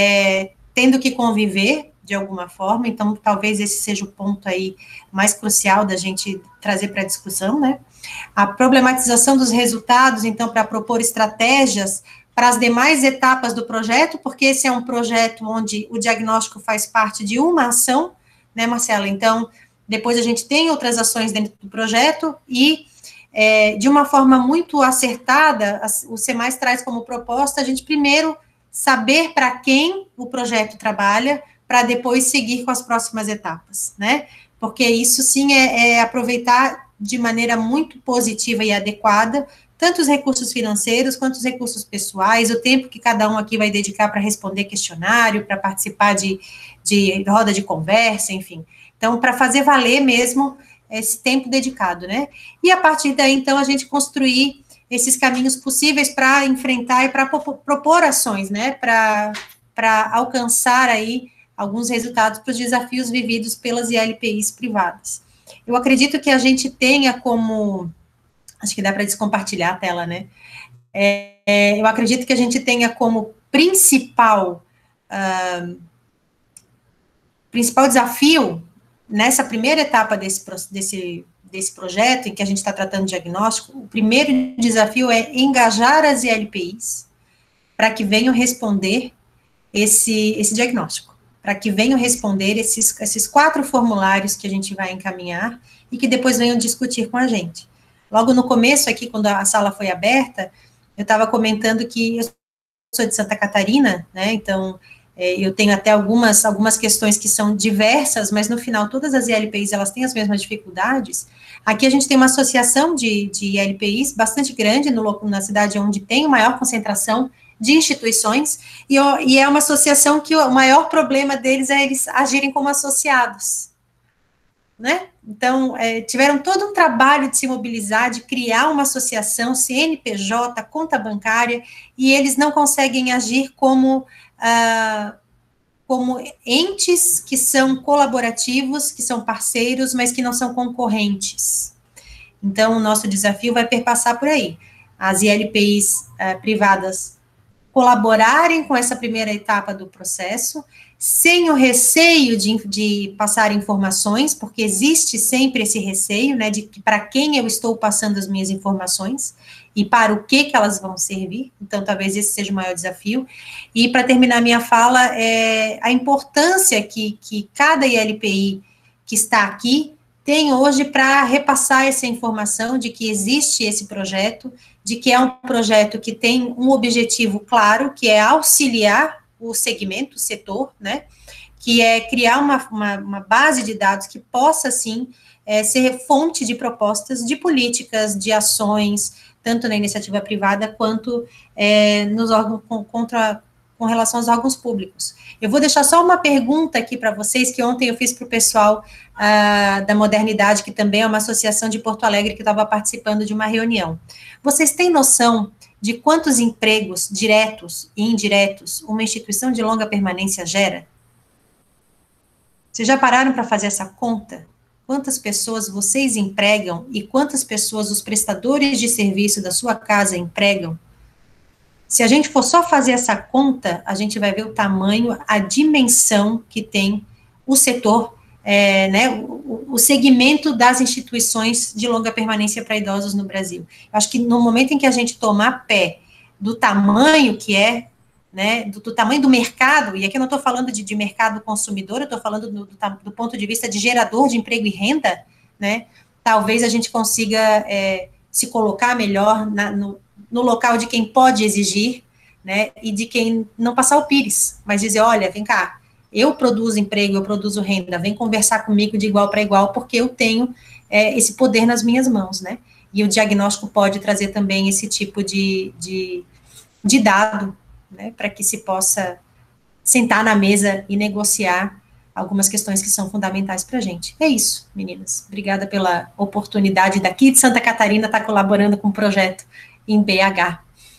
Speaker 5: é, tendo que conviver de alguma forma, então talvez esse seja o ponto aí mais crucial da gente trazer para a discussão, né. A problematização dos resultados, então, para propor estratégias para as demais etapas do projeto, porque esse é um projeto onde o diagnóstico faz parte de uma ação, né, Marcela, então, depois a gente tem outras ações dentro do projeto e, é, de uma forma muito acertada, o SEMAIS traz como proposta a gente primeiro saber para quem o projeto trabalha, para depois seguir com as próximas etapas, né? Porque isso sim é, é aproveitar de maneira muito positiva e adequada tanto os recursos financeiros quanto os recursos pessoais, o tempo que cada um aqui vai dedicar para responder questionário, para participar de, de roda de conversa, enfim. Então, para fazer valer mesmo esse tempo dedicado, né? E a partir daí, então, a gente construir esses caminhos possíveis para enfrentar e para propor ações, né? Para alcançar aí alguns resultados para os desafios vividos pelas I L P Is privadas. Eu acredito que a gente tenha como, acho que dá para descompartilhar a tela, né? É, é, eu acredito que a gente tenha como principal, uh, principal desafio, nessa primeira etapa desse, desse, desse projeto, em que a gente está tratando de diagnóstico, o primeiro desafio é engajar as I L P Is para que venham responder esse, esse diagnóstico, para que venham responder esses, esses quatro formulários que a gente vai encaminhar e que depois venham discutir com a gente. Logo no começo aqui, quando a sala foi aberta, eu estava comentando que eu sou de Santa Catarina, né, então é, eu tenho até algumas, algumas questões que são diversas, mas no final todas as I L P Is, elas têm as mesmas dificuldades. Aqui a gente tem uma associação de, de I L P Is bastante grande no, na cidade onde tem maior concentração de instituições, e, e é uma associação que o maior problema deles é eles agirem como associados, né? Então, é, tiveram todo um trabalho de se mobilizar, de criar uma associação, C N P J, conta bancária, e eles não conseguem agir como, ah, como entes que são colaborativos, que são parceiros, mas que não são concorrentes. Então, o nosso desafio vai perpassar por aí. As I L P Is ah, privadas colaborarem com essa primeira etapa do processo, sem o receio de, de passar informações, porque existe sempre esse receio, né, de para quem eu estou passando as minhas informações, e para o que que elas vão servir, então talvez esse seja o maior desafio. E para terminar minha fala, é a importância que, que cada I L P I que está aqui tem hoje para repassar essa informação de que existe esse projeto, de que é um projeto que tem um objetivo claro, que é auxiliar o segmento, o setor, né, que é criar uma, uma, uma base de dados que possa, sim, é, ser fonte de propostas de políticas, de ações, tanto na iniciativa privada quanto é, nos órgãos com, contra, com relação aos órgãos públicos. Eu vou deixar só uma pergunta aqui para vocês, que ontem eu fiz para o pessoal ah, da Modernidade, que também é uma associação de Porto Alegre, que estava participando de uma reunião. Vocês têm noção de quantos empregos diretos e indiretos uma instituição de longa permanência gera? Vocês já pararam para fazer essa conta? Quantas pessoas vocês empregam e quantas pessoas os prestadores de serviço da sua casa empregam? Se a gente for só fazer essa conta, a gente vai ver o tamanho, a dimensão que tem o setor, é, né, o, o segmento das instituições de longa permanência para idosos no Brasil. Eu acho que no momento em que a gente tomar pé do tamanho que é, né, do, do tamanho do mercado, e aqui eu não estou falando de, de mercado consumidor, eu estou falando do, do, do ponto de vista de gerador de emprego e renda, né, talvez a gente consiga é, se colocar melhor na, no, no local de quem pode exigir, né, e de quem não passar o pires, mas dizer, olha, vem cá, eu produzo emprego, eu produzo renda, vem conversar comigo de igual para igual, porque eu tenho é, esse poder nas minhas mãos, né, e o diagnóstico pode trazer também esse tipo de, de, de dado, né, para que se possa sentar na mesa e negociar algumas questões que são fundamentais para a gente. É isso, meninas. Obrigada pela oportunidade daqui de Santa Catarina estar colaborando com o projeto em B H.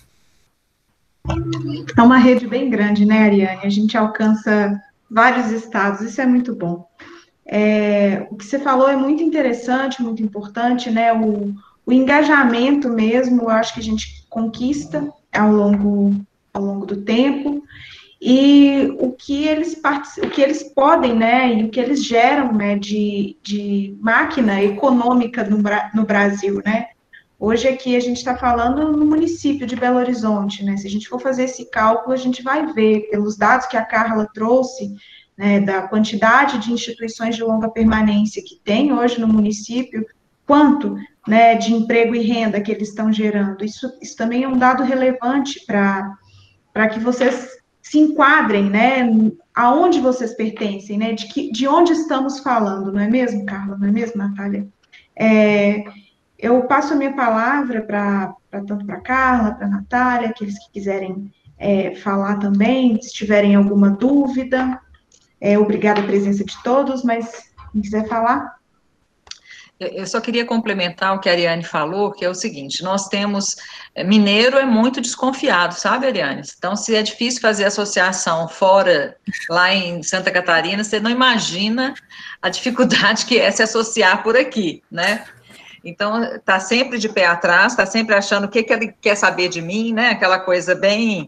Speaker 1: É uma rede bem grande, né, Ariane? A gente alcança vários estados, isso é muito bom. É, o que você falou é muito interessante, muito importante, né? O, o engajamento mesmo, eu acho que a gente conquista ao longo, ao longo do tempo, e o que eles, o que eles podem, né, e o que eles geram, né, de, de máquina econômica no, no Brasil, né? Hoje aqui a gente está falando no município de Belo Horizonte, né? Se a gente for fazer esse cálculo, a gente vai ver, pelos dados que a Carla trouxe, né, da quantidade de instituições de longa permanência que tem hoje no município, quanto, né, de emprego e renda que eles estão gerando. Isso, isso também é um dado relevante para para que vocês se enquadrem, né, aonde vocês pertencem, né, de, que, de onde estamos falando, não é mesmo, Carla? Não é mesmo, Natália? É... Eu passo a minha palavra para tanto para a Carla, para a Natália, aqueles que quiserem é, falar também, se tiverem alguma dúvida. É, obrigada a presença de todos, mas quem quiser falar.
Speaker 3: Eu só queria complementar o que a Ariane falou, que é o seguinte, nós temos, mineiro é muito desconfiado, sabe, Ariane? Então, se é difícil fazer associação fora, lá em Santa Catarina, você não imagina a dificuldade que é se associar por aqui, né? Então, está sempre de pé atrás, está sempre achando o que, que ele quer saber de mim, né? Aquela coisa bem,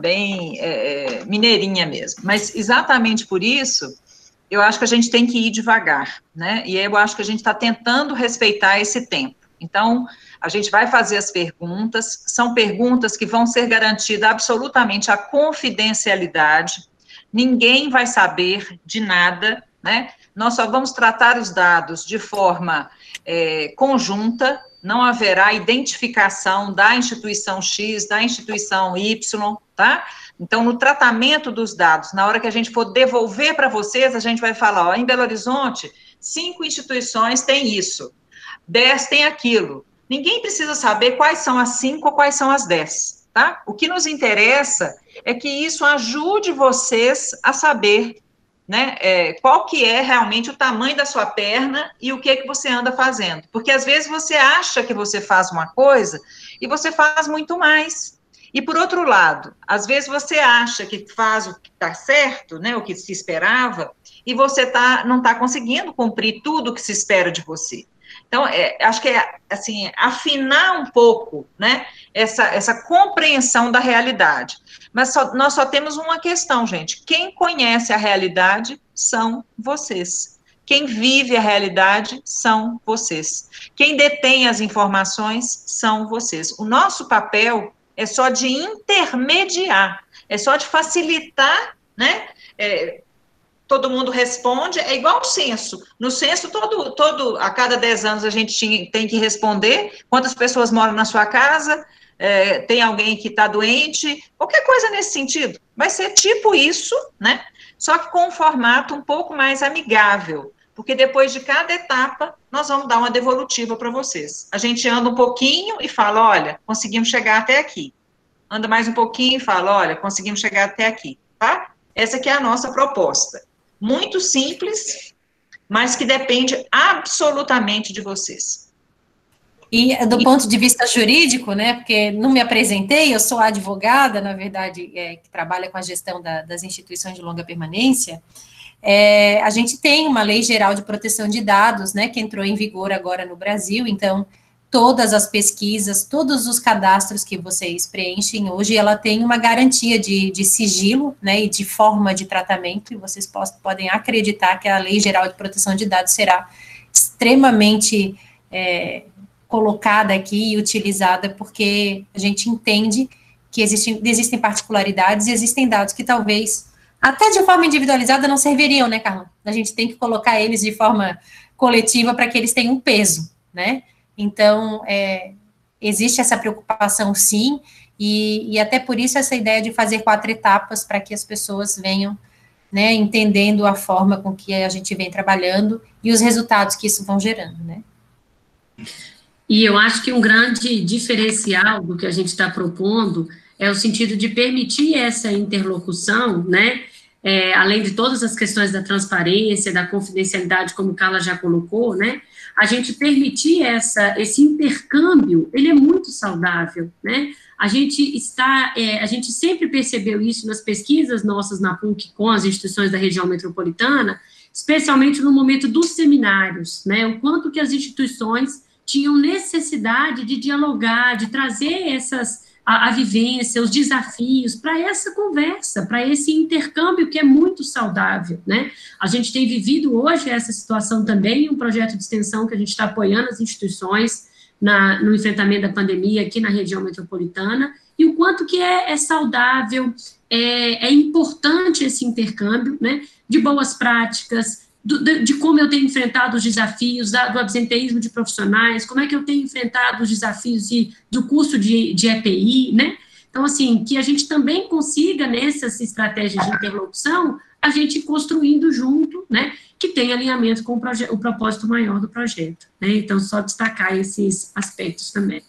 Speaker 3: bem é, mineirinha mesmo. Mas, exatamente por isso, eu acho que a gente tem que ir devagar, né? E eu acho que a gente está tentando respeitar esse tempo. Então, a gente vai fazer as perguntas, são perguntas que vão ser garantida absolutamente a confidencialidade, ninguém vai saber de nada, né? Nós só vamos tratar os dados de forma é, conjunta, não haverá identificação da instituição X, da instituição Y, tá? Então, no tratamento dos dados, na hora que a gente for devolver para vocês, a gente vai falar, ó, em Belo Horizonte, cinco instituições têm isso, dez têm aquilo. Ninguém precisa saber quais são as cinco ou quais são as dez, tá? O que nos interessa é que isso ajude vocês a saber, né, é, qual que é realmente o tamanho da sua perna e o que é que você anda fazendo. Porque, às vezes, você acha que você faz uma coisa e você faz muito mais. E, por outro lado, às vezes você acha que faz o que está certo, né, o que se esperava, e você tá, não está conseguindo cumprir tudo o que se espera de você. Então, é, acho que é, assim, afinar um pouco, né, essa, essa compreensão da realidade. Mas só, nós só temos uma questão, gente. Quem conhece a realidade são vocês. Quem vive a realidade são vocês. Quem detém as informações são vocês. O nosso papel é só de intermediar, é só de facilitar, né? É, todo mundo responde, é igual o censo. No censo, todo, todo, a cada dez anos a gente tinha, tem que responder quantas pessoas moram na sua casa, é, tem alguém que está doente, qualquer coisa nesse sentido. Vai ser tipo isso, né? Só que com um formato um pouco mais amigável, porque depois de cada etapa, nós vamos dar uma devolutiva para vocês. A gente anda um pouquinho e fala, olha, conseguimos chegar até aqui. Anda mais um pouquinho e fala, olha, conseguimos chegar até aqui, tá? Essa que é a nossa proposta. Muito simples, mas que depende absolutamente de vocês.
Speaker 5: E do ponto de vista jurídico, né, porque não me apresentei, eu sou advogada, na verdade, é, que trabalha com a gestão da, das instituições de longa permanência. É, a gente tem uma lei geral de proteção de dados, né, que entrou em vigor agora no Brasil, então todas as pesquisas, todos os cadastros que vocês preenchem hoje, ela tem uma garantia de, de sigilo, né, e de forma de tratamento, e vocês poss, podem acreditar que a Lei Geral de Proteção de Dados será extremamente é, colocada aqui e utilizada, porque a gente entende que existem, existem particularidades e existem dados que talvez, até de forma individualizada, não serviriam, né, Carla? A gente tem que colocar eles de forma coletiva para que eles tenham um peso, né? Então, é, existe essa preocupação, sim, e, e até por isso essa ideia de fazer quatro etapas para que as pessoas venham, né, entendendo a forma com que a gente vem trabalhando e os resultados que isso vão gerando, né.
Speaker 4: E eu acho que um grande diferencial do que a gente está propondo é o sentido de permitir essa interlocução, né, é, além de todas as questões da transparência, da confidencialidade, como Carla já colocou, né, a gente permitir essa, esse intercâmbio, ele é muito saudável, né? A gente está, é, a gente sempre percebeu isso nas pesquisas nossas na P U C com as instituições da região metropolitana, especialmente no momento dos seminários, né? O quanto que as instituições tinham necessidade de dialogar, de trazer essas a, a vivência, os desafios para essa conversa, para esse intercâmbio que é muito saudável, né? A gente tem vivido hoje essa situação também, um projeto de extensão que a gente está apoiando as instituições na, no enfrentamento da pandemia aqui na região metropolitana, e o quanto que é, é saudável, é, é importante esse intercâmbio, né? De boas práticas, Do, de, de como eu tenho enfrentado os desafios da, do absenteísmo de profissionais, como é que eu tenho enfrentado os desafios de, do curso de, de E P I, né? Então, assim, que a gente também consiga, nessas estratégias de interlocução, a gente construindo junto, né, que tem alinhamento com o, o propósito maior do projeto, né? Então, só destacar esses aspectos também.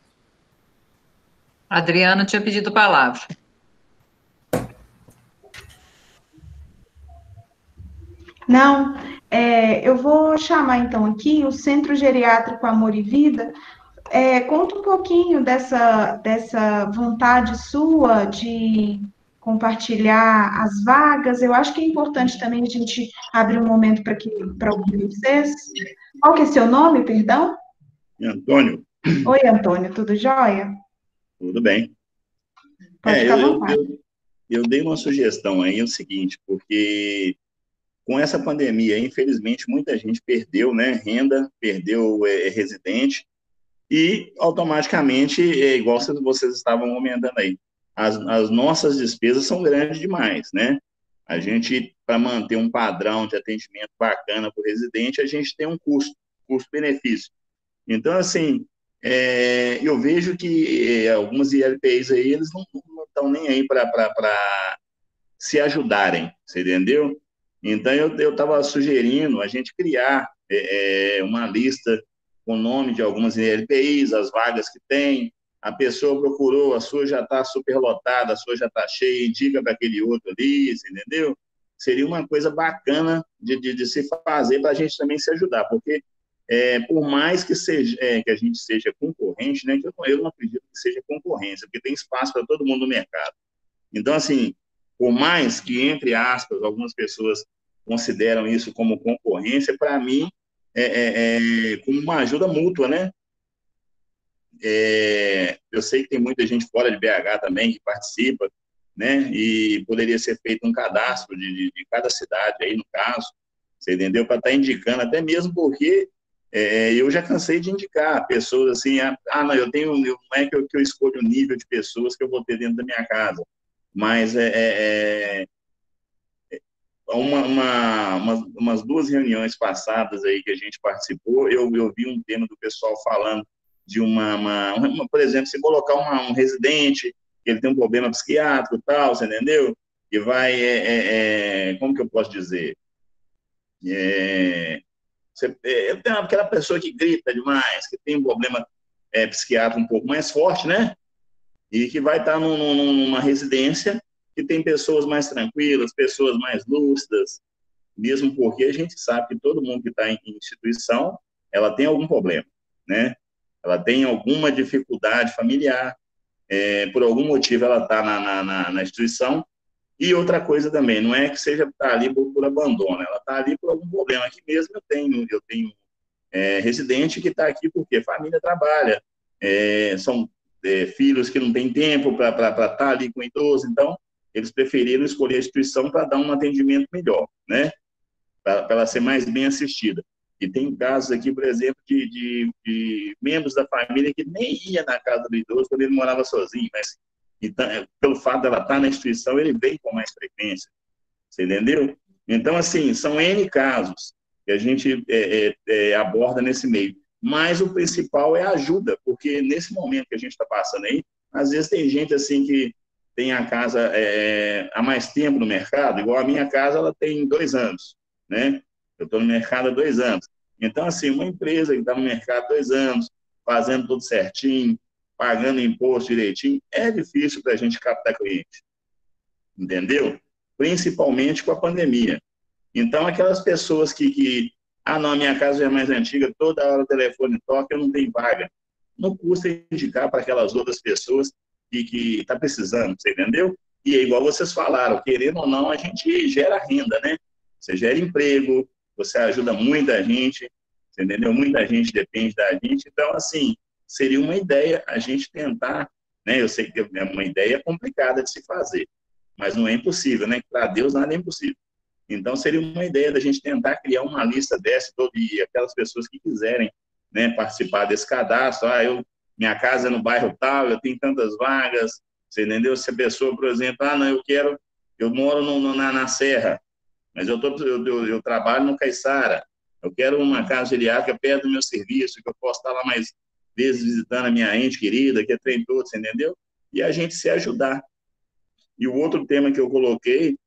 Speaker 3: A Adriana tinha pedido palavra.
Speaker 1: Não, É, eu vou chamar, então, aqui o Centro Geriátrico Amor e Vida. É, conta um pouquinho dessa, dessa vontade sua de compartilhar as vagas. Eu acho que é importante também a gente abrir um momento para que para ouvir vocês. Qual que é seu nome, perdão?
Speaker 6: Antônio,
Speaker 1: Oi, Antônio, tudo jóia?
Speaker 6: tudo bem?
Speaker 1: Pode
Speaker 6: É,
Speaker 1: ficar à
Speaker 6: eu, eu,
Speaker 1: vontade.
Speaker 6: eu, eu dei uma sugestão aí, é o seguinte, porque com essa pandemia, infelizmente, muita gente perdeu, né, renda, perdeu é, residente, e automaticamente, é igual vocês vocês estavam comentando aí, as, as nossas despesas são grandes demais, né? A gente, para manter um padrão de atendimento bacana para o residente, a gente tem um custo, custo-benefício. Então, assim, é, eu vejo que é, algumas I L P Is aí, eles não estão nem aí para se ajudarem, você entendeu? Então, eu estava sugerindo a gente criar é, uma lista com o nome de algumas I L P Is, as vagas que tem, a pessoa procurou, a sua já está superlotada, a sua já está cheia, indica para aquele outro ali, você entendeu? Seria uma coisa bacana de, de, de se fazer para a gente também se ajudar, porque é, por mais que, seja, é, que a gente seja concorrente, né, que eu, eu não acredito que seja concorrência, porque tem espaço para todo mundo no mercado. Então, assim, por mais que, entre aspas, algumas pessoas consideram isso como concorrência, para mim, é, é, é como uma ajuda mútua, né? É, eu sei que tem muita gente fora de B H também que participa, né? E poderia ser feito um cadastro de, de, de cada cidade aí, no caso, você entendeu? Para estar tá indicando, até mesmo porque é, eu já cansei de indicar pessoas assim, ah, não, eu tenho, não é que eu, que eu escolho o nível de pessoas que eu vou ter dentro da minha casa, mas é, é, é uma, uma, umas, umas duas reuniões passadas aí que a gente participou, eu, eu vi um tema do pessoal falando de uma, uma, uma por exemplo, se colocar uma, um residente, que ele tem um problema psiquiátrico e tal, você entendeu? Que vai, é, é, é, como que eu posso dizer? É, você, é, tem aquela pessoa que grita demais, que tem um problema é, psiquiátrico um pouco mais forte, né? E que vai estar num, numa residência que tem pessoas mais tranquilas, pessoas mais lúcidas, mesmo porque a gente sabe que todo mundo que está em instituição, ela tem algum problema, né? Ela tem alguma dificuldade familiar, é, por algum motivo ela está na, na, na instituição. E outra coisa também, não é que seja tá ali por, por abandono, ela está ali por algum problema. Aqui mesmo eu tenho, eu tenho é, residente que está aqui porque a família trabalha, é, são é, filhos que não têm tempo para estar tá ali com o idoso, então eles preferiram escolher a instituição para dar um atendimento melhor, né? Para ela ser mais bem assistida. E tem casos aqui, por exemplo, de, de, de membros da família que nem ia na casa do idoso quando ele morava sozinho, mas então, pelo fato dela estar na instituição, ele vem com mais frequência, você entendeu? Então, assim, são N casos que a gente é, é, é, aborda nesse meio. Mas o principal é a ajuda, porque nesse momento que a gente está passando aí, às vezes tem gente assim que tem a casa é, há mais tempo no mercado, igual a minha casa, ela tem dois anos, né? Eu estou no mercado há dois anos. Então, assim, uma empresa que está no mercado há dois anos, fazendo tudo certinho, pagando imposto direitinho, é difícil para a gente captar cliente, entendeu? Principalmente com a pandemia. Então, aquelas pessoas que, que ah, não, a minha casa já é mais antiga, toda hora o telefone toca, eu não tenho vaga. Não custa indicar para aquelas outras pessoas que estão tá precisando, você entendeu? E é igual vocês falaram, querendo ou não, a gente gera renda, né? Você gera emprego, você ajuda muita gente, você entendeu? Muita gente depende da gente. Então, assim, seria uma ideia a gente tentar, né? Eu sei que é uma ideia complicada de se fazer, mas não é impossível, né? Para Deus nada é impossível. Então, seria uma ideia da gente tentar criar uma lista dessa e aquelas pessoas que quiserem, né, participar desse cadastro. Ah, eu, minha casa é no bairro tal, eu tenho tantas vagas, você entendeu? Se a pessoa, por exemplo, ah, não, eu quero, eu moro no, na, na Serra, mas eu, tô, eu, eu, eu trabalho no Caiçara, eu quero uma casa geriátrica perto do meu serviço, que eu possa estar lá mais vezes visitando a minha ente querida, que é trem todo, você entendeu? E a gente se ajudar. E o outro tema que eu coloquei,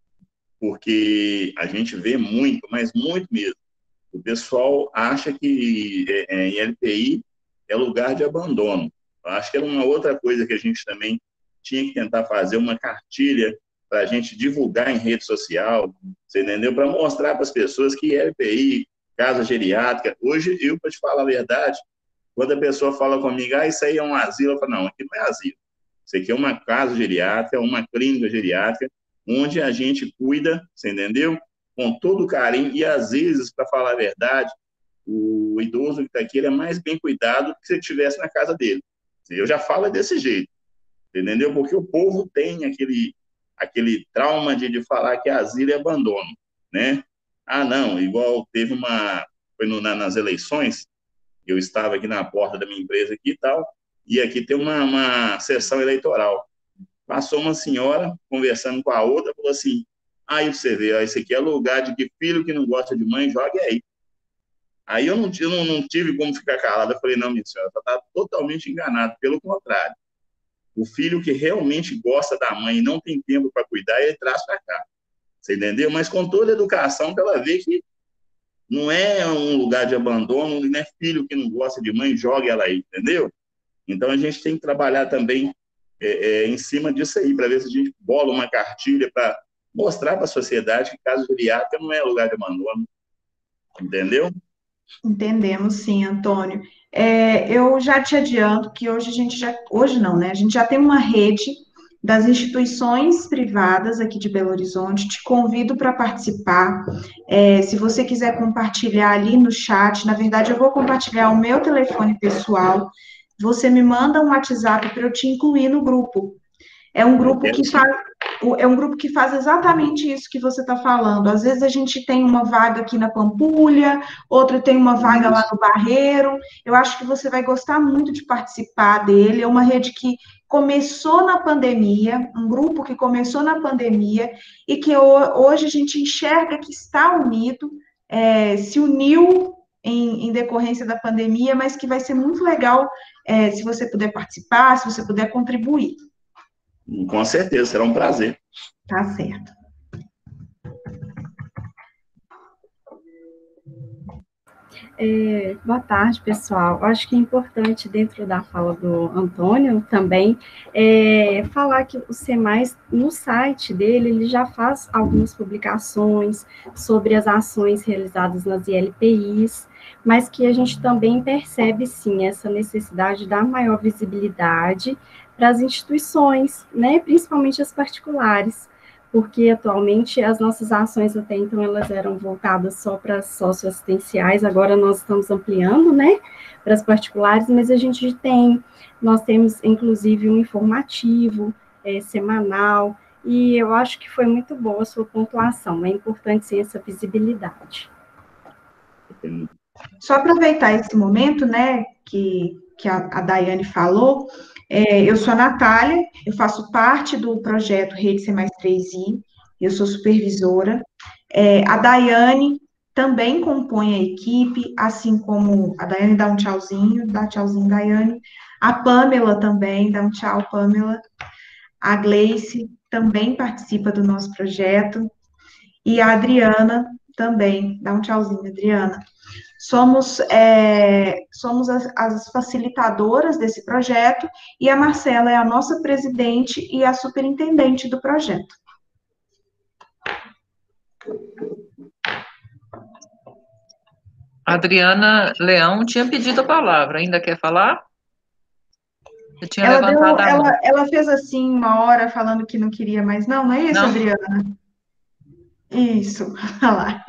Speaker 6: porque a gente vê muito, mas muito mesmo, o pessoal acha que é, é, L P I é lugar de abandono. Eu acho que era uma outra coisa que a gente também tinha que tentar fazer, uma cartilha para a gente divulgar em rede social, você entendeu? Para mostrar para as pessoas que L P I, casa geriátrica, hoje, eu, para te falar a verdade, quando a pessoa fala comigo, ah, isso aí é um asilo, eu falo, não, aqui não é asilo. Isso aqui é uma casa geriátrica, uma clínica geriátrica, onde a gente cuida, você entendeu? Com todo carinho, e às vezes, para falar a verdade, o idoso que está aqui, ele é mais bem cuidado do que se ele estivesse na casa dele. Eu já falo desse jeito, entendeu? Porque o povo tem aquele, aquele trauma de, de falar que asilo é abandono, né? Ah, não, igual teve uma, foi no, na, nas eleições, eu estava aqui na porta da minha empresa aqui e tal, e aqui tem uma, uma sessão eleitoral. Passou uma senhora conversando com a outra, falou assim, aí você vê, ó, esse aqui é lugar de que filho que não gosta de mãe, jogue aí. Aí eu não, eu não, não tive como ficar calado, eu falei, não, minha senhora, você está totalmente enganado, pelo contrário. O filho que realmente gosta da mãe e não tem tempo para cuidar, ele traz para cá. Você entendeu? Mas com toda a educação, para ela ver que não é um lugar de abandono, não é filho que não gosta de mãe, jogue ela aí, entendeu? Então, a gente tem que trabalhar também é, é, em cima disso aí, para ver se a gente bola uma cartilha para mostrar para a sociedade que casa geriátrica não é lugar de abandono, entendeu?
Speaker 1: Entendemos, sim, Antônio. É, eu já te adianto que hoje a gente já, hoje não, né? A gente já tem uma rede das instituições privadas aqui de Belo Horizonte. Te convido para participar. É, se você quiser compartilhar ali no chat, na verdade, eu vou compartilhar o meu telefone pessoal. Você me manda um WhatsApp para eu te incluir no grupo. É um grupo que faz, é um grupo que faz exatamente isso que você está falando. Às vezes a gente tem uma vaga aqui na Pampulha, outra tem uma vaga lá no Barreiro. Eu acho que você vai gostar muito de participar dele. É uma rede que começou na pandemia, um grupo que começou na pandemia e que hoje a gente enxerga que está unido, é, se uniu em, em decorrência da pandemia, mas que vai ser muito legal é, se você puder participar, se você puder contribuir.
Speaker 6: Com certeza, será um prazer.
Speaker 1: Tá certo.
Speaker 7: É, boa tarde, pessoal. Acho que é importante, dentro da fala do Antônio, também, é, falar que o SEMAIS, no site dele, ele já faz algumas publicações sobre as ações realizadas nas I L P Is, mas que a gente também percebe, sim, essa necessidade de dar maior visibilidade para as instituições, né, principalmente as particulares, porque atualmente as nossas ações até então elas eram voltadas só para socioassistenciais, agora nós estamos ampliando, né, para as particulares, mas a gente tem, nós temos inclusive um informativo é, semanal, e eu acho que foi muito boa a sua pontuação, é importante sim essa visibilidade.
Speaker 1: Só aproveitar esse momento, né, que, que a, a Daiane falou. É, eu sou a Natália, eu faço parte do projeto Rede C mais três I, eu sou supervisora. É, a Daiane também compõe a equipe, assim como a Daiane dá um tchauzinho, dá tchauzinho, Daiane. A Pamela também, dá um tchau, Pamela. A Gleice também participa do nosso projeto. E a Adriana também, dá um tchauzinho, Adriana. Somos, é, somos as, as facilitadoras desse projeto e a Marcela é a nossa presidente e a superintendente do projeto.
Speaker 3: Adriana Leão tinha pedido a palavra, ainda quer falar? Eu tinha
Speaker 1: Ela,
Speaker 3: levantado
Speaker 1: deu,
Speaker 3: a mão.
Speaker 1: ela, ela fez assim uma hora falando que não queria mais, não, não é isso,
Speaker 3: Não?
Speaker 1: Adriana? Isso, olha lá.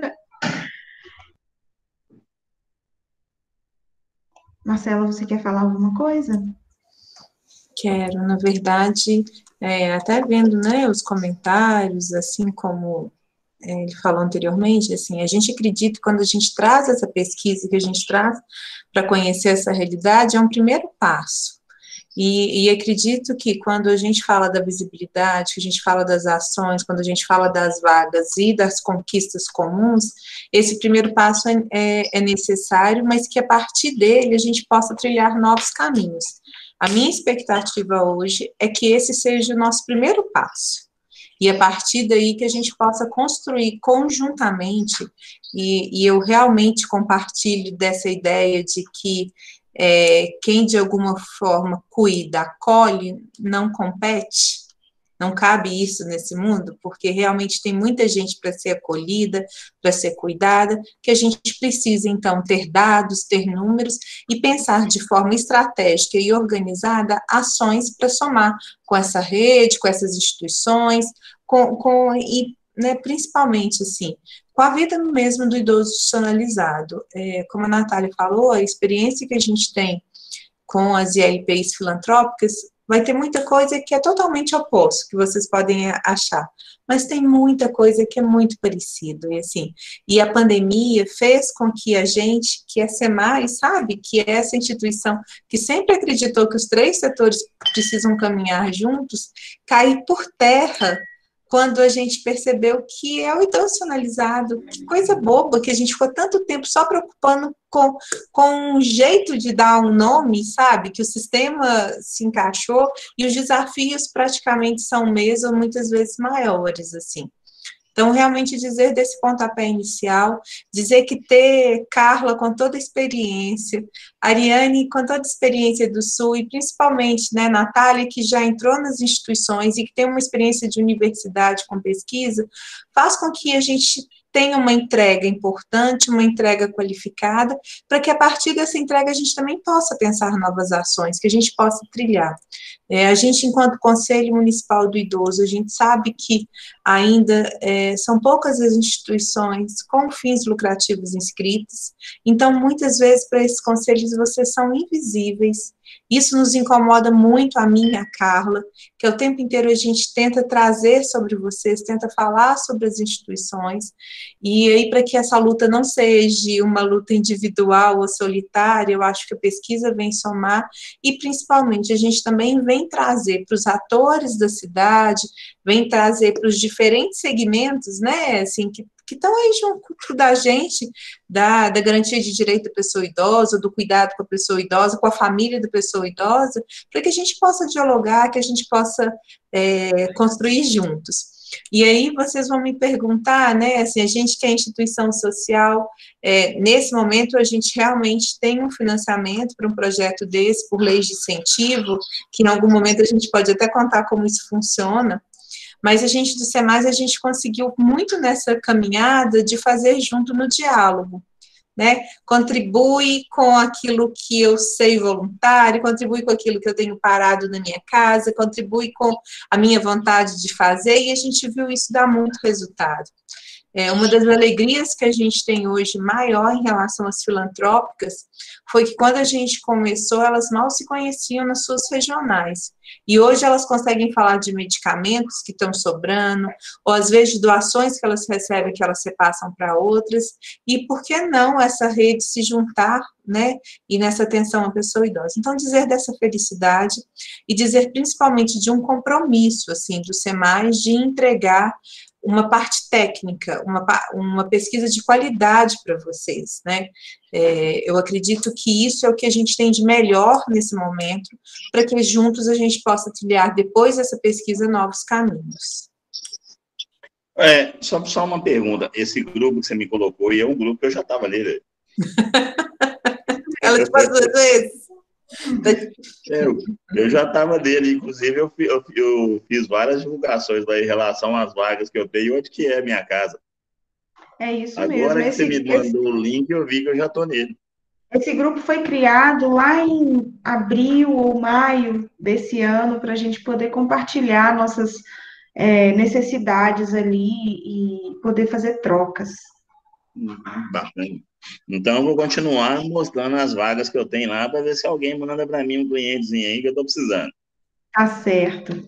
Speaker 1: Marcela, você quer falar alguma coisa?
Speaker 2: Quero, na verdade, é, até vendo, né, os comentários, assim como é, ele falou anteriormente, assim, a gente acredita que quando a gente traz essa pesquisa, que a gente traz para conhecer essa realidade, é um primeiro passo. E, e acredito que quando a gente fala da visibilidade, que a gente fala das ações, quando a gente fala das vagas e das conquistas comuns, esse primeiro passo é, é, é necessário, mas que a partir dele a gente possa trilhar novos caminhos. A minha expectativa hoje é que esse seja o nosso primeiro passo. E a partir daí que a gente possa construir conjuntamente, e, e eu realmente compartilho dessa ideia de que é, quem de alguma forma cuida, acolhe, não compete, não cabe isso nesse mundo, porque realmente tem muita gente para ser acolhida, para ser cuidada, que a gente precisa, então, ter dados, ter números e pensar de forma estratégica e organizada ações para somar com essa rede, com essas instituições, com, com e, né, principalmente, assim, com a vida mesmo do idoso institucionalizado. É, como a Natália falou, a experiência que a gente tem com as I L Ps filantrópicas, vai ter muita coisa que é totalmente oposto, que vocês podem achar, mas tem muita coisa que é muito parecido, e assim, e a pandemia fez com que a gente, que é SEMAI, sabe, que é essa instituição que sempre acreditou que os três setores precisam caminhar juntos, cair por terra, quando a gente percebeu que é o institucionalizado, que coisa boba, que a gente ficou tanto tempo só preocupando com, com um jeito de dar um nome, sabe, que o sistema se encaixou, e os desafios praticamente são mesmo, muitas vezes maiores, assim. Então, realmente dizer desse pontapé inicial, dizer que ter Carla com toda a experiência, Ariane com toda a experiência do Sul, e principalmente, né, Natália, que já entrou nas instituições e que tem uma experiência de universidade com pesquisa, faz com que a gente tenha uma entrega importante, uma entrega qualificada, para que a partir dessa entrega a gente também possa pensar novas ações, que a gente possa trilhar. É, a gente, enquanto Conselho Municipal do Idoso, a gente sabe que ainda é, são poucas as instituições com fins lucrativos inscritas, então, muitas vezes, para esses conselhos, vocês são invisíveis. Isso nos incomoda muito, a mim e a Carla, que o tempo inteiro a gente tenta trazer sobre vocês, tenta falar sobre as instituições, e aí para que essa luta não seja uma luta individual ou solitária, eu acho que a pesquisa vem somar, e principalmente a gente também vem trazer para os atores da cidade, vem trazer para os diferentes segmentos, né, assim, que que estão aí junto da gente, da, da garantia de direito da pessoa idosa, do cuidado com a pessoa idosa, com a família da pessoa idosa, para que a gente possa dialogar, que a gente possa é, construir juntos. E aí vocês vão me perguntar, né, assim, a gente que é instituição social, é, nesse momento a gente realmente tem um financiamento para um projeto desse, por leis de incentivo, que em algum momento a gente pode até contar como isso funciona, mas a gente do SEMAS, a gente conseguiu muito nessa caminhada de fazer junto no diálogo, né, contribui com aquilo que eu sei voluntário, contribui com aquilo que eu tenho parado na minha casa, contribui com a minha vontade de fazer, e a gente viu isso dar muito resultado. É, uma das alegrias que a gente tem hoje maior em relação às filantrópicas foi que quando a gente começou, elas mal se conheciam nas suas regionais. E hoje elas conseguem falar de medicamentos que estão sobrando, ou às vezes de doações que elas recebem, que elas repassam para outras, e por que não essa rede se juntar, né, e nessa atenção à pessoa idosa. Então, dizer dessa felicidade, e dizer principalmente de um compromisso, assim, do SEMAS de entregar uma parte técnica, uma, uma pesquisa de qualidade para vocês, né? É, eu acredito que isso é o que a gente tem de melhor nesse momento, para que juntos a gente possa trilhar, depois dessa pesquisa, novos caminhos.
Speaker 6: É, só, só uma pergunta, esse grupo que você me colocou, e é um grupo que eu já estava nele.
Speaker 2: Ela te faz duas vezes?
Speaker 6: Eu, eu já estava nele, inclusive eu, eu, eu fiz várias divulgações lá em relação às vagas que eu tenho, onde que é a minha casa.
Speaker 1: É isso
Speaker 6: Agora
Speaker 1: mesmo.
Speaker 6: que
Speaker 1: Esse,
Speaker 6: você me mandou
Speaker 1: esse,
Speaker 6: o link, eu vi que eu já estou nele.
Speaker 1: Esse grupo foi criado lá em abril ou maio desse ano, para a gente poder compartilhar nossas é, necessidades ali e poder fazer trocas.
Speaker 6: Uhum, bacana. Então, eu vou continuar mostrando as vagas que eu tenho lá, para ver se alguém manda para mim um clientezinho aí que eu estou precisando.
Speaker 1: Tá certo.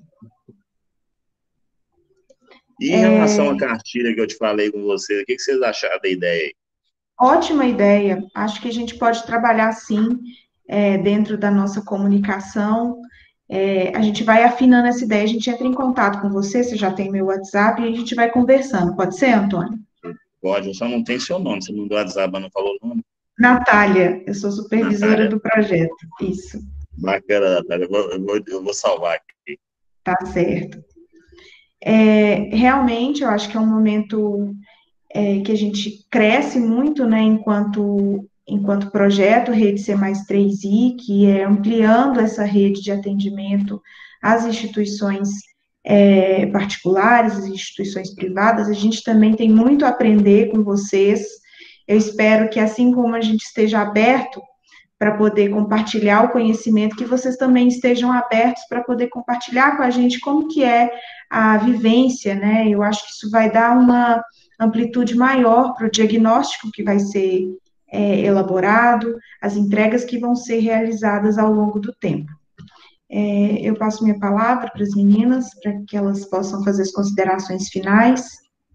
Speaker 6: E em relação à cartilha que eu te falei com você, o que, que vocês acharam da ideia aí?
Speaker 1: Ótima ideia. Acho que a gente pode trabalhar, sim, é, dentro da nossa comunicação. É, a gente vai afinando essa ideia, a gente entra em contato com você, você já tem meu WhatsApp, e a gente vai conversando. Pode ser, Antônio?
Speaker 6: Pode, eu só não tenho seu nome. Você mandou WhatsApp, mas não falou o nome?
Speaker 1: Natália, eu sou supervisora
Speaker 6: Natália.
Speaker 1: do projeto. Isso.
Speaker 6: Bacana, Natália. Eu vou, eu vou, eu vou salvar aqui.
Speaker 1: Tá certo. É, realmente, eu acho que é um momento é, que a gente cresce muito, né, enquanto, enquanto projeto Rede C mais três I, que é ampliando essa rede de atendimento às instituições é, particulares, as instituições privadas, a gente também tem muito a aprender com vocês. Eu espero que, assim como a gente esteja aberto para poder compartilhar o conhecimento, que vocês também estejam abertos para poder compartilhar com a gente como que é a vivência, né? Eu acho que isso vai dar uma amplitude maior para o diagnóstico que vai ser é, elaborado, as entregas que vão ser realizadas ao longo do tempo. É, eu passo minha palavra para as meninas, para que elas possam fazer as considerações finais.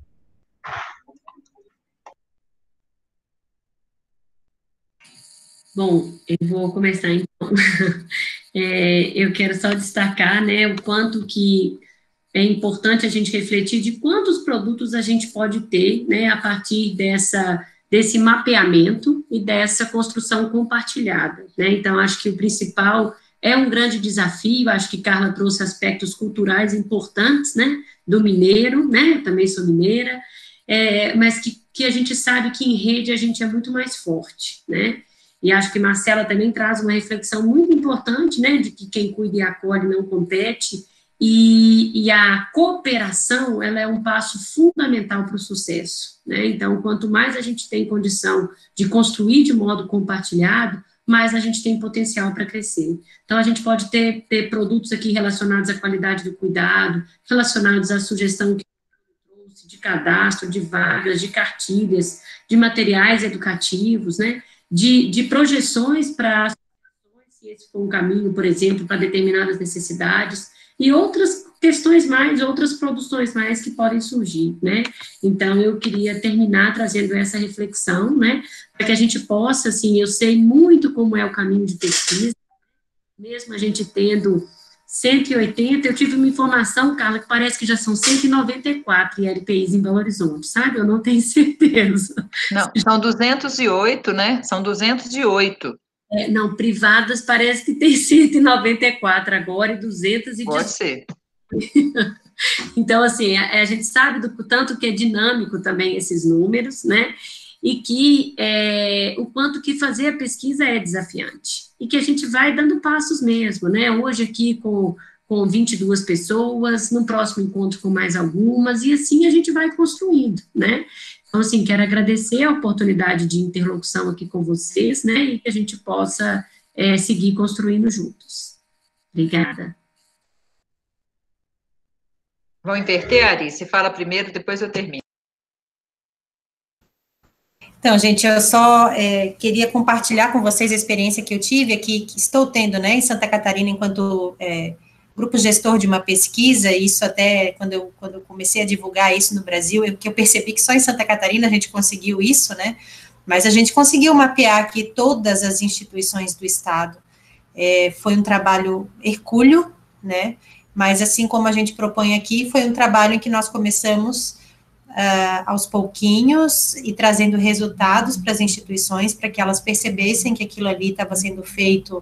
Speaker 4: Bom, eu vou começar então. É, eu quero só destacar, né, o quanto que é importante a gente refletir de quantos produtos a gente pode ter, né, a partir dessa, desse mapeamento e dessa construção compartilhada, né. Então, acho que o principal é um grande desafio. Acho que Carla trouxe aspectos culturais importantes, né, do mineiro, né, eu também sou mineira, é, mas que, que a gente sabe que em rede a gente é muito mais forte, né. E acho que Marcela também traz uma reflexão muito importante, né, de que quem cuida e acolhe não compete, e, e a cooperação, ela é um passo fundamental para o sucesso, né. Então, quanto mais a gente tem condição de construir de modo compartilhado, mais a gente tem potencial para crescer. Então, a gente pode ter, ter produtos aqui relacionados à qualidade do cuidado, relacionados à sugestão que trouxe de cadastro, de vagas, de cartilhas, de materiais educativos, né, de, de projeções para, se esse for um caminho, por exemplo, para determinadas necessidades, e outras questões mais, outras produções mais que podem surgir, né. Então, eu queria terminar trazendo essa reflexão, né, para que a gente possa, assim, eu sei muito como é o caminho de pesquisa, mesmo a gente tendo cento e oitenta, eu tive uma informação, Carla, que parece que já são cento e noventa e quatro I L P Is em Belo Horizonte, sabe? Eu não tenho certeza.
Speaker 3: Não, são duzentos e oito, né? São duzentos e oito.
Speaker 4: É, não, privadas parece que tem cento e noventa e quatro agora e duzentos e dezoito.
Speaker 3: Pode ser.
Speaker 4: Então, assim, a, a gente sabe do tanto que é dinâmico também esses números, né? E que é, o quanto que fazer a pesquisa é desafiante, e que a gente vai dando passos mesmo, né, hoje aqui com, com vinte e duas pessoas, no próximo encontro com mais algumas, e assim a gente vai construindo, né. Então, assim, quero agradecer a oportunidade de interlocução aqui com vocês, né, e que a gente possa é, seguir construindo juntos. Obrigada.
Speaker 3: Vão inverter, Ari? Você fala primeiro, depois eu termino.
Speaker 5: Então, gente, eu só é, queria compartilhar com vocês a experiência que eu tive aqui, que estou tendo, né, em Santa Catarina, enquanto é, grupo gestor de uma pesquisa. Isso até, quando eu, quando eu comecei a divulgar isso no Brasil, eu, que eu percebi que só em Santa Catarina a gente conseguiu isso, né, mas a gente conseguiu mapear aqui todas as instituições do Estado. É, foi um trabalho hercúleo, né, mas assim como a gente propõe aqui, foi um trabalho em que nós começamos Uh, aos pouquinhos e trazendo resultados para as instituições, para que elas percebessem que aquilo ali estava sendo feito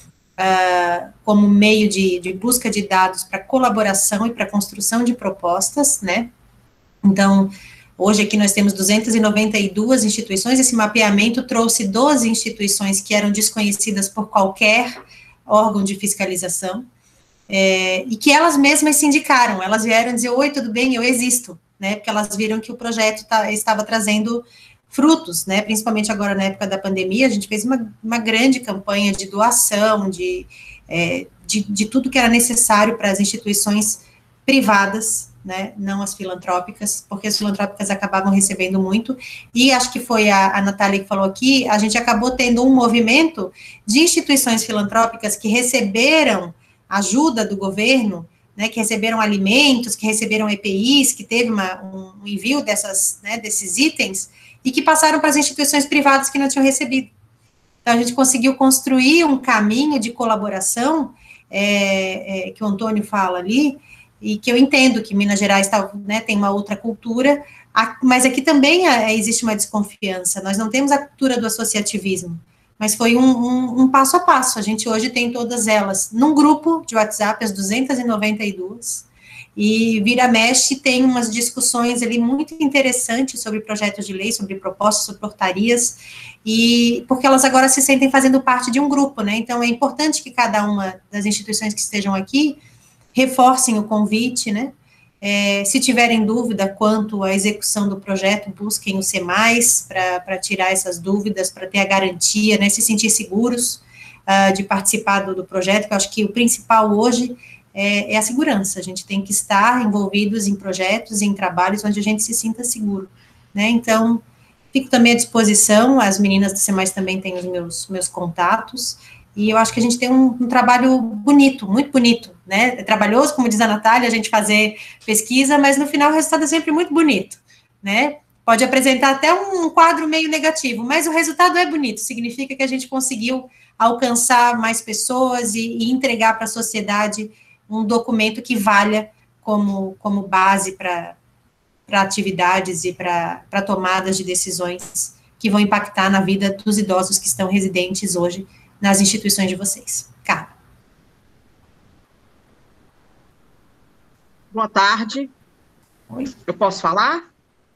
Speaker 5: uh, como meio de, de busca de dados para colaboração e para construção de propostas, né. Então, hoje aqui nós temos duzentas e noventa e duas instituições. Esse mapeamento trouxe doze instituições que eram desconhecidas por qualquer órgão de fiscalização, é, e que elas mesmas se indicaram, elas vieram dizer, oi, tudo bem, eu existo, né, porque elas viram que o projeto tá, estava trazendo frutos, né, principalmente agora na época da pandemia. A gente fez uma, uma grande campanha de doação, de, é, de, de tudo que era necessário para as instituições privadas, né, não as filantrópicas, porque as filantrópicas acabavam recebendo muito, e acho que foi a, a Natália que falou aqui, a gente acabou tendo um movimento de instituições filantrópicas que receberam ajuda do governo, né, que receberam alimentos, que receberam E P Is, que teve uma, um, um envio dessas, né, desses itens, e que passaram para as instituições privadas que não tinham recebido. Então, a gente conseguiu construir um caminho de colaboração, é, é, que o Antônio fala ali, e que eu entendo que Minas Gerais tá, né, tem uma outra cultura, mas aqui também existe uma desconfiança. Nós não temos a cultura do associativismo, mas foi um, um, um passo a passo. A gente hoje tem todas elas num grupo de WhatsApp, as duzentas e noventa e duas, e vira mexe tem umas discussões ali muito interessantes sobre projetos de lei, sobre propostas, sobre portarias, e porque elas agora se sentem fazendo parte de um grupo, né, então é importante que cada uma das instituições que estejam aqui reforcem o convite, né? É, se tiverem dúvida quanto à execução do projeto, busquem o SEMAIS para tirar essas dúvidas, para ter a garantia, né, se sentir seguros uh, de participar do, do projeto, que eu acho que o principal hoje é, é a segurança. A gente tem que estar envolvidos em projetos, em trabalhos onde a gente se sinta seguro, né? Então, fico também à disposição, as meninas do SEMAIS também têm os meus, meus contatos, e eu acho que a gente tem um, um trabalho bonito, muito bonito, né? É trabalhoso, como diz a Natália, a gente fazer pesquisa, mas no final o resultado é sempre muito bonito, né? Pode apresentar até um quadro meio negativo, mas o resultado é bonito, significa que a gente conseguiu alcançar mais pessoas e, e entregar para a sociedade um documento que valha como, como base para para atividades e para tomadas de decisões que vão impactar na vida dos idosos que estão residentes hoje nas instituições de vocês. Carla.
Speaker 8: Boa tarde. Oi. Eu posso falar?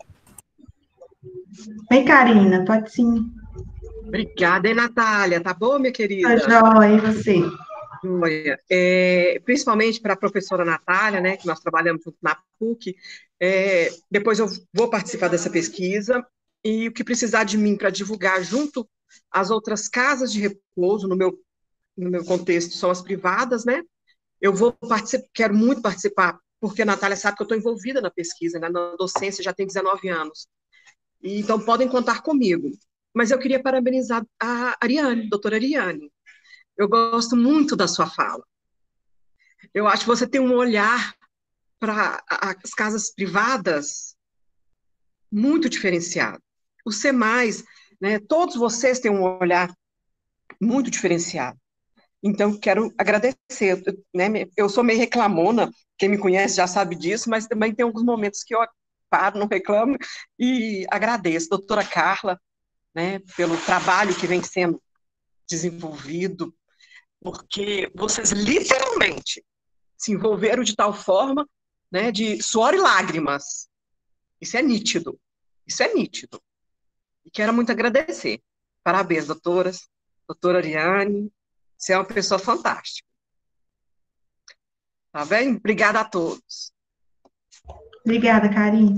Speaker 1: Oi, Karina, pode sim.
Speaker 8: Obrigada, hein, Natália? Tá bom, minha querida?
Speaker 1: Tá joia, e você?
Speaker 8: Joia. É, principalmente para a professora Natália, né, que nós trabalhamos junto na P U C, é, depois eu vou participar dessa pesquisa, e o que precisar de mim para divulgar junto às outras casas de repouso, no meu, no meu contexto, são as privadas, né, eu vou participar, quero muito participar, porque a Natália sabe que eu estou envolvida na pesquisa, né, na docência, já tem dezenove anos, e, então podem contar comigo. Mas eu queria parabenizar a Ariane, doutora Ariane. Eu gosto muito da sua fala. Eu acho que você tem um olhar para as casas privadas muito diferenciado. O SEMAIS, né, todos vocês têm um olhar muito diferenciado. Então, quero agradecer. Né, eu sou meio reclamona, quem me conhece já sabe disso, mas também tem alguns momentos que eu paro, não reclamo, e agradeço. Doutora Carla, né, pelo trabalho que vem sendo desenvolvido, porque vocês literalmente se envolveram de tal forma, né, de suor e lágrimas. Isso é nítido, isso é nítido. E quero muito agradecer. Parabéns, doutoras, doutora Ariane, você é uma pessoa fantástica. Tá bem? Obrigada a todos.
Speaker 1: Obrigada, Karine.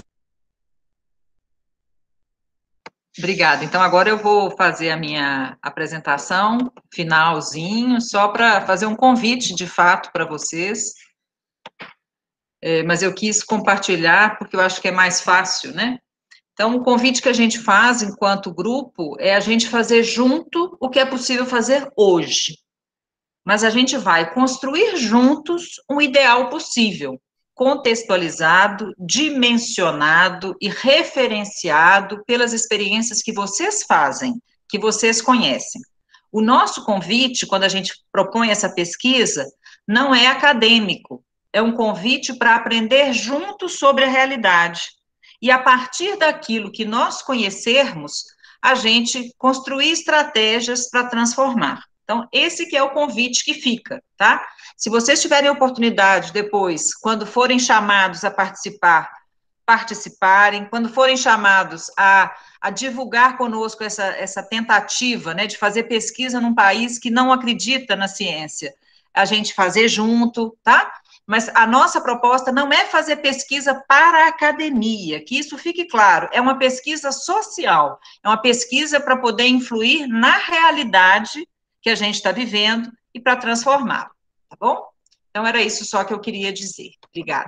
Speaker 3: Obrigada. Então, agora eu vou fazer a minha apresentação, finalzinho, só para fazer um convite, de fato, para vocês. É, mas eu quis compartilhar, porque eu acho que é mais fácil, né? Então, o convite que a gente faz, enquanto grupo, é a gente fazer junto o que é possível fazer hoje. Mas a gente vai construir juntos um ideal possível, contextualizado, dimensionado e referenciado pelas experiências que vocês fazem, que vocês conhecem. O nosso convite, quando a gente propõe essa pesquisa, não é acadêmico, é um convite para aprender juntos sobre a realidade. E a partir daquilo que nós conhecermos, a gente construir estratégias para transformar. Então, esse que é o convite que fica, tá? Se vocês tiverem oportunidade depois, quando forem chamados a participar, participarem, quando forem chamados a, a divulgar conosco essa, essa tentativa, né, de fazer pesquisa num país que não acredita na ciência, a gente fazer junto, tá? Mas a nossa proposta não é fazer pesquisa para a academia, que isso fique claro, é uma pesquisa social, é uma pesquisa para poder influir na realidade que a gente está vivendo e para transformar, tá bom? Então, era isso só que eu queria dizer. Obrigada.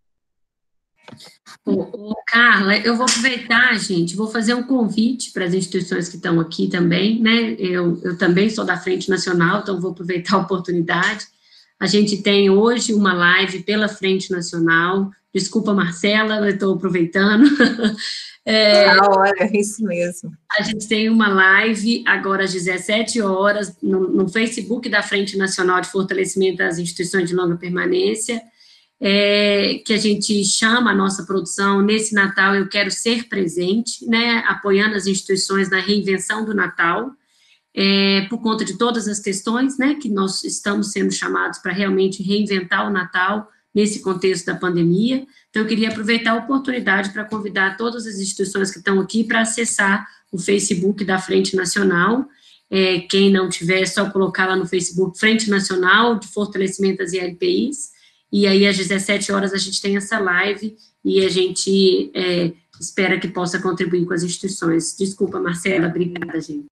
Speaker 4: Ô, ô, Carla, eu vou aproveitar, gente, vou fazer um convite para as instituições que estão aqui também, né? Eu, eu também sou da Frente Nacional, então vou aproveitar a oportunidade. A gente tem hoje uma live pela Frente Nacional. Desculpa, Marcela, eu estou aproveitando. É,
Speaker 2: ah, olha, isso mesmo.
Speaker 4: A gente tem uma live agora às dezessete horas no, no Facebook da Frente Nacional de Fortalecimento das Instituições de Longa Permanência, é, que a gente chama a nossa produção Nesse Natal Eu Quero Ser Presente, né, apoiando as instituições na reinvenção do Natal, é, por conta de todas as questões, né, que nós estamos sendo chamados para realmente reinventar o Natal nesse contexto da pandemia. Então, eu queria aproveitar a oportunidade para convidar todas as instituições que estão aqui para acessar o Facebook da Frente Nacional. É, quem não tiver, é só colocar lá no Facebook Frente Nacional de Fortalecimento das I L P Is, e aí às dezessete horas a gente tem essa live, e a gente é, espera que possa contribuir com as instituições. Desculpa, Marcela, obrigada, gente.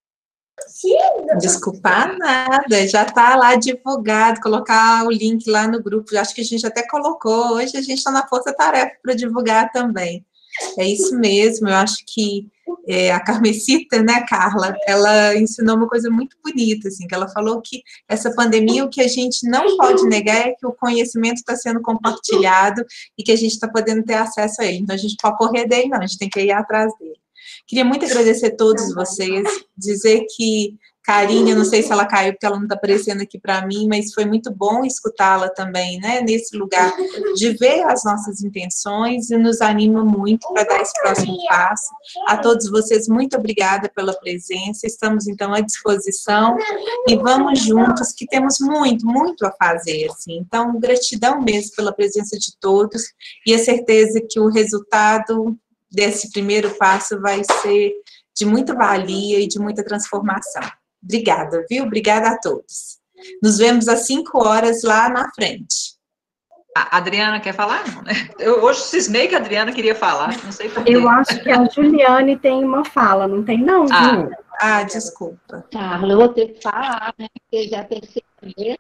Speaker 2: Desculpar nada, já está lá divulgado, colocar o link lá no grupo, acho que a gente até colocou, hoje a gente está na força-tarefa para divulgar também. É isso mesmo, eu acho que é, a Carmesita, né, Carla, ela ensinou uma coisa muito bonita, assim, que ela falou que essa pandemia, o que a gente não pode negar é que o conhecimento está sendo compartilhado e que a gente está podendo ter acesso a ele, então a gente pode correr dele, não, a gente tem que ir atrás dele. Queria muito agradecer a todos vocês, dizer que Karine, eu não sei se ela caiu, porque ela não está aparecendo aqui para mim, mas foi muito bom escutá-la também, né, nesse lugar, de ver as nossas intenções, e nos anima muito para dar esse próximo passo. A todos vocês, muito obrigada pela presença, estamos, então, à disposição, e vamos juntos, que temos muito, muito a fazer, assim. Então, gratidão mesmo pela presença de todos, e a certeza que o resultado desse primeiro passo vai ser de muita valia e de muita transformação. Obrigada, viu? Obrigada a todos. Nos vemos às cinco horas lá na frente.
Speaker 3: A Adriana quer falar? Não, né? Eu hoje cismei que a Adriana queria falar, não sei por quê.
Speaker 7: Eu acho que a Juliane tem uma fala, não tem não, Ju?
Speaker 2: Ah, ah, desculpa.
Speaker 9: Carla, eu vou ter que falar, né? Porque já percebi.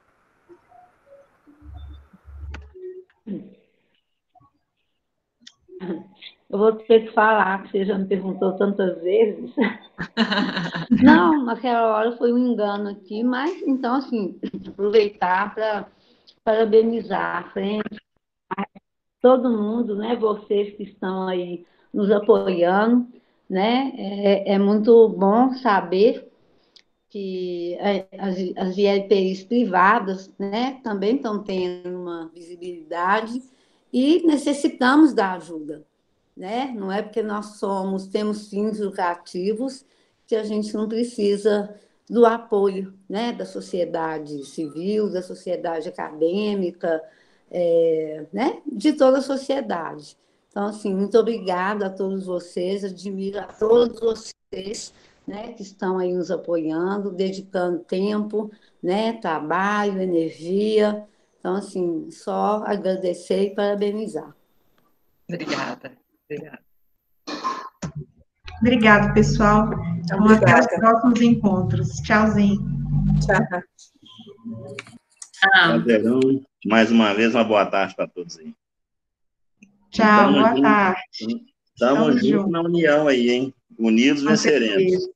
Speaker 9: Eu vou ter que falar, que você já me perguntou tantas vezes. Não, naquela hora foi um engano aqui, mas, então, assim, aproveitar para parabenizar a frente, todo mundo, né, vocês que estão aí nos apoiando, né, é, é muito bom saber que as, as I L P Is privadas, né, também estão tendo uma visibilidade e necessitamos da ajuda. Né? Não é porque nós somos, temos fins lucrativos que a gente não precisa do apoio, né? Da sociedade civil, da sociedade acadêmica, é, né? De toda a sociedade. Então, assim, muito obrigada a todos vocês, admiro a todos vocês, né? Que estão aí nos apoiando, dedicando tempo, né? Trabalho, energia. Então, assim, só agradecer e parabenizar.
Speaker 3: Obrigada. Obrigada.
Speaker 1: Obrigada, pessoal. Então, até os próximos encontros. Tchauzinho.
Speaker 2: Tchau.
Speaker 6: Caldeirão, mais uma vez, uma boa tarde para todos aí.
Speaker 1: Tchau,
Speaker 6: Tamo
Speaker 1: boa
Speaker 6: junto,
Speaker 1: tarde.
Speaker 6: Estamos juntos
Speaker 1: junto.
Speaker 6: na união aí, hein? Unidos
Speaker 1: Com
Speaker 6: venceremos.
Speaker 1: certeza.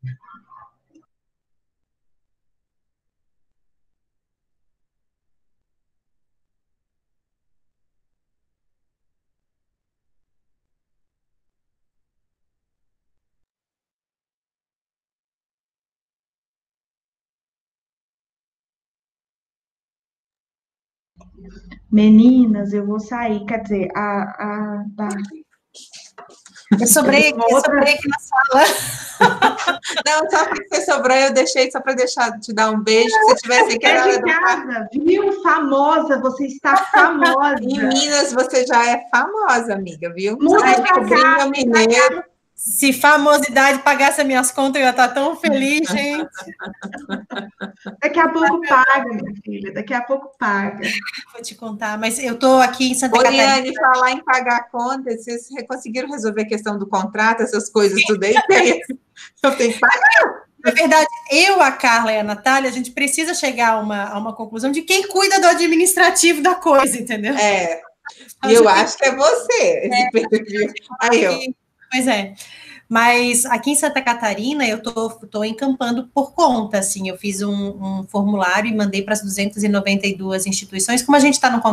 Speaker 1: Meninas, eu vou sair, quer dizer, a... a, a...
Speaker 5: Eu sobrei aqui, eu sobrei aqui na sala.
Speaker 2: Não, só porque você sobrou, eu deixei só para deixar te dar um beijo, se você tivesse aqui.
Speaker 1: É de casa, viu? Famosa, você está famosa.
Speaker 2: Em Minas, você já é famosa, amiga, viu?
Speaker 1: Muda
Speaker 2: Ai,
Speaker 1: pra cá,
Speaker 2: meu mineiro.
Speaker 5: Se famosidade pagasse as minhas contas, eu ia estar tão feliz, gente.
Speaker 1: Daqui a pouco paga, minha filha, daqui a pouco paga.
Speaker 5: Vou te contar, mas eu estou aqui em Santa
Speaker 2: Oriane,
Speaker 5: Catarina.
Speaker 2: falar em pagar contas, vocês conseguiram resolver a questão do contrato, essas coisas tudo aí? Eu tenho que pagar.
Speaker 5: Na verdade, eu, a Carla e a Natália, a gente precisa chegar a uma, a uma conclusão de quem cuida do administrativo da coisa, entendeu?
Speaker 2: É, e eu acho que é você.
Speaker 5: É,
Speaker 2: aí, ó.
Speaker 5: Pois é. Mas aqui em Santa Catarina, eu tô, tô encampando por conta, assim, eu fiz um, um formulário e mandei para as duzentas e noventa e duas instituições, como a gente está no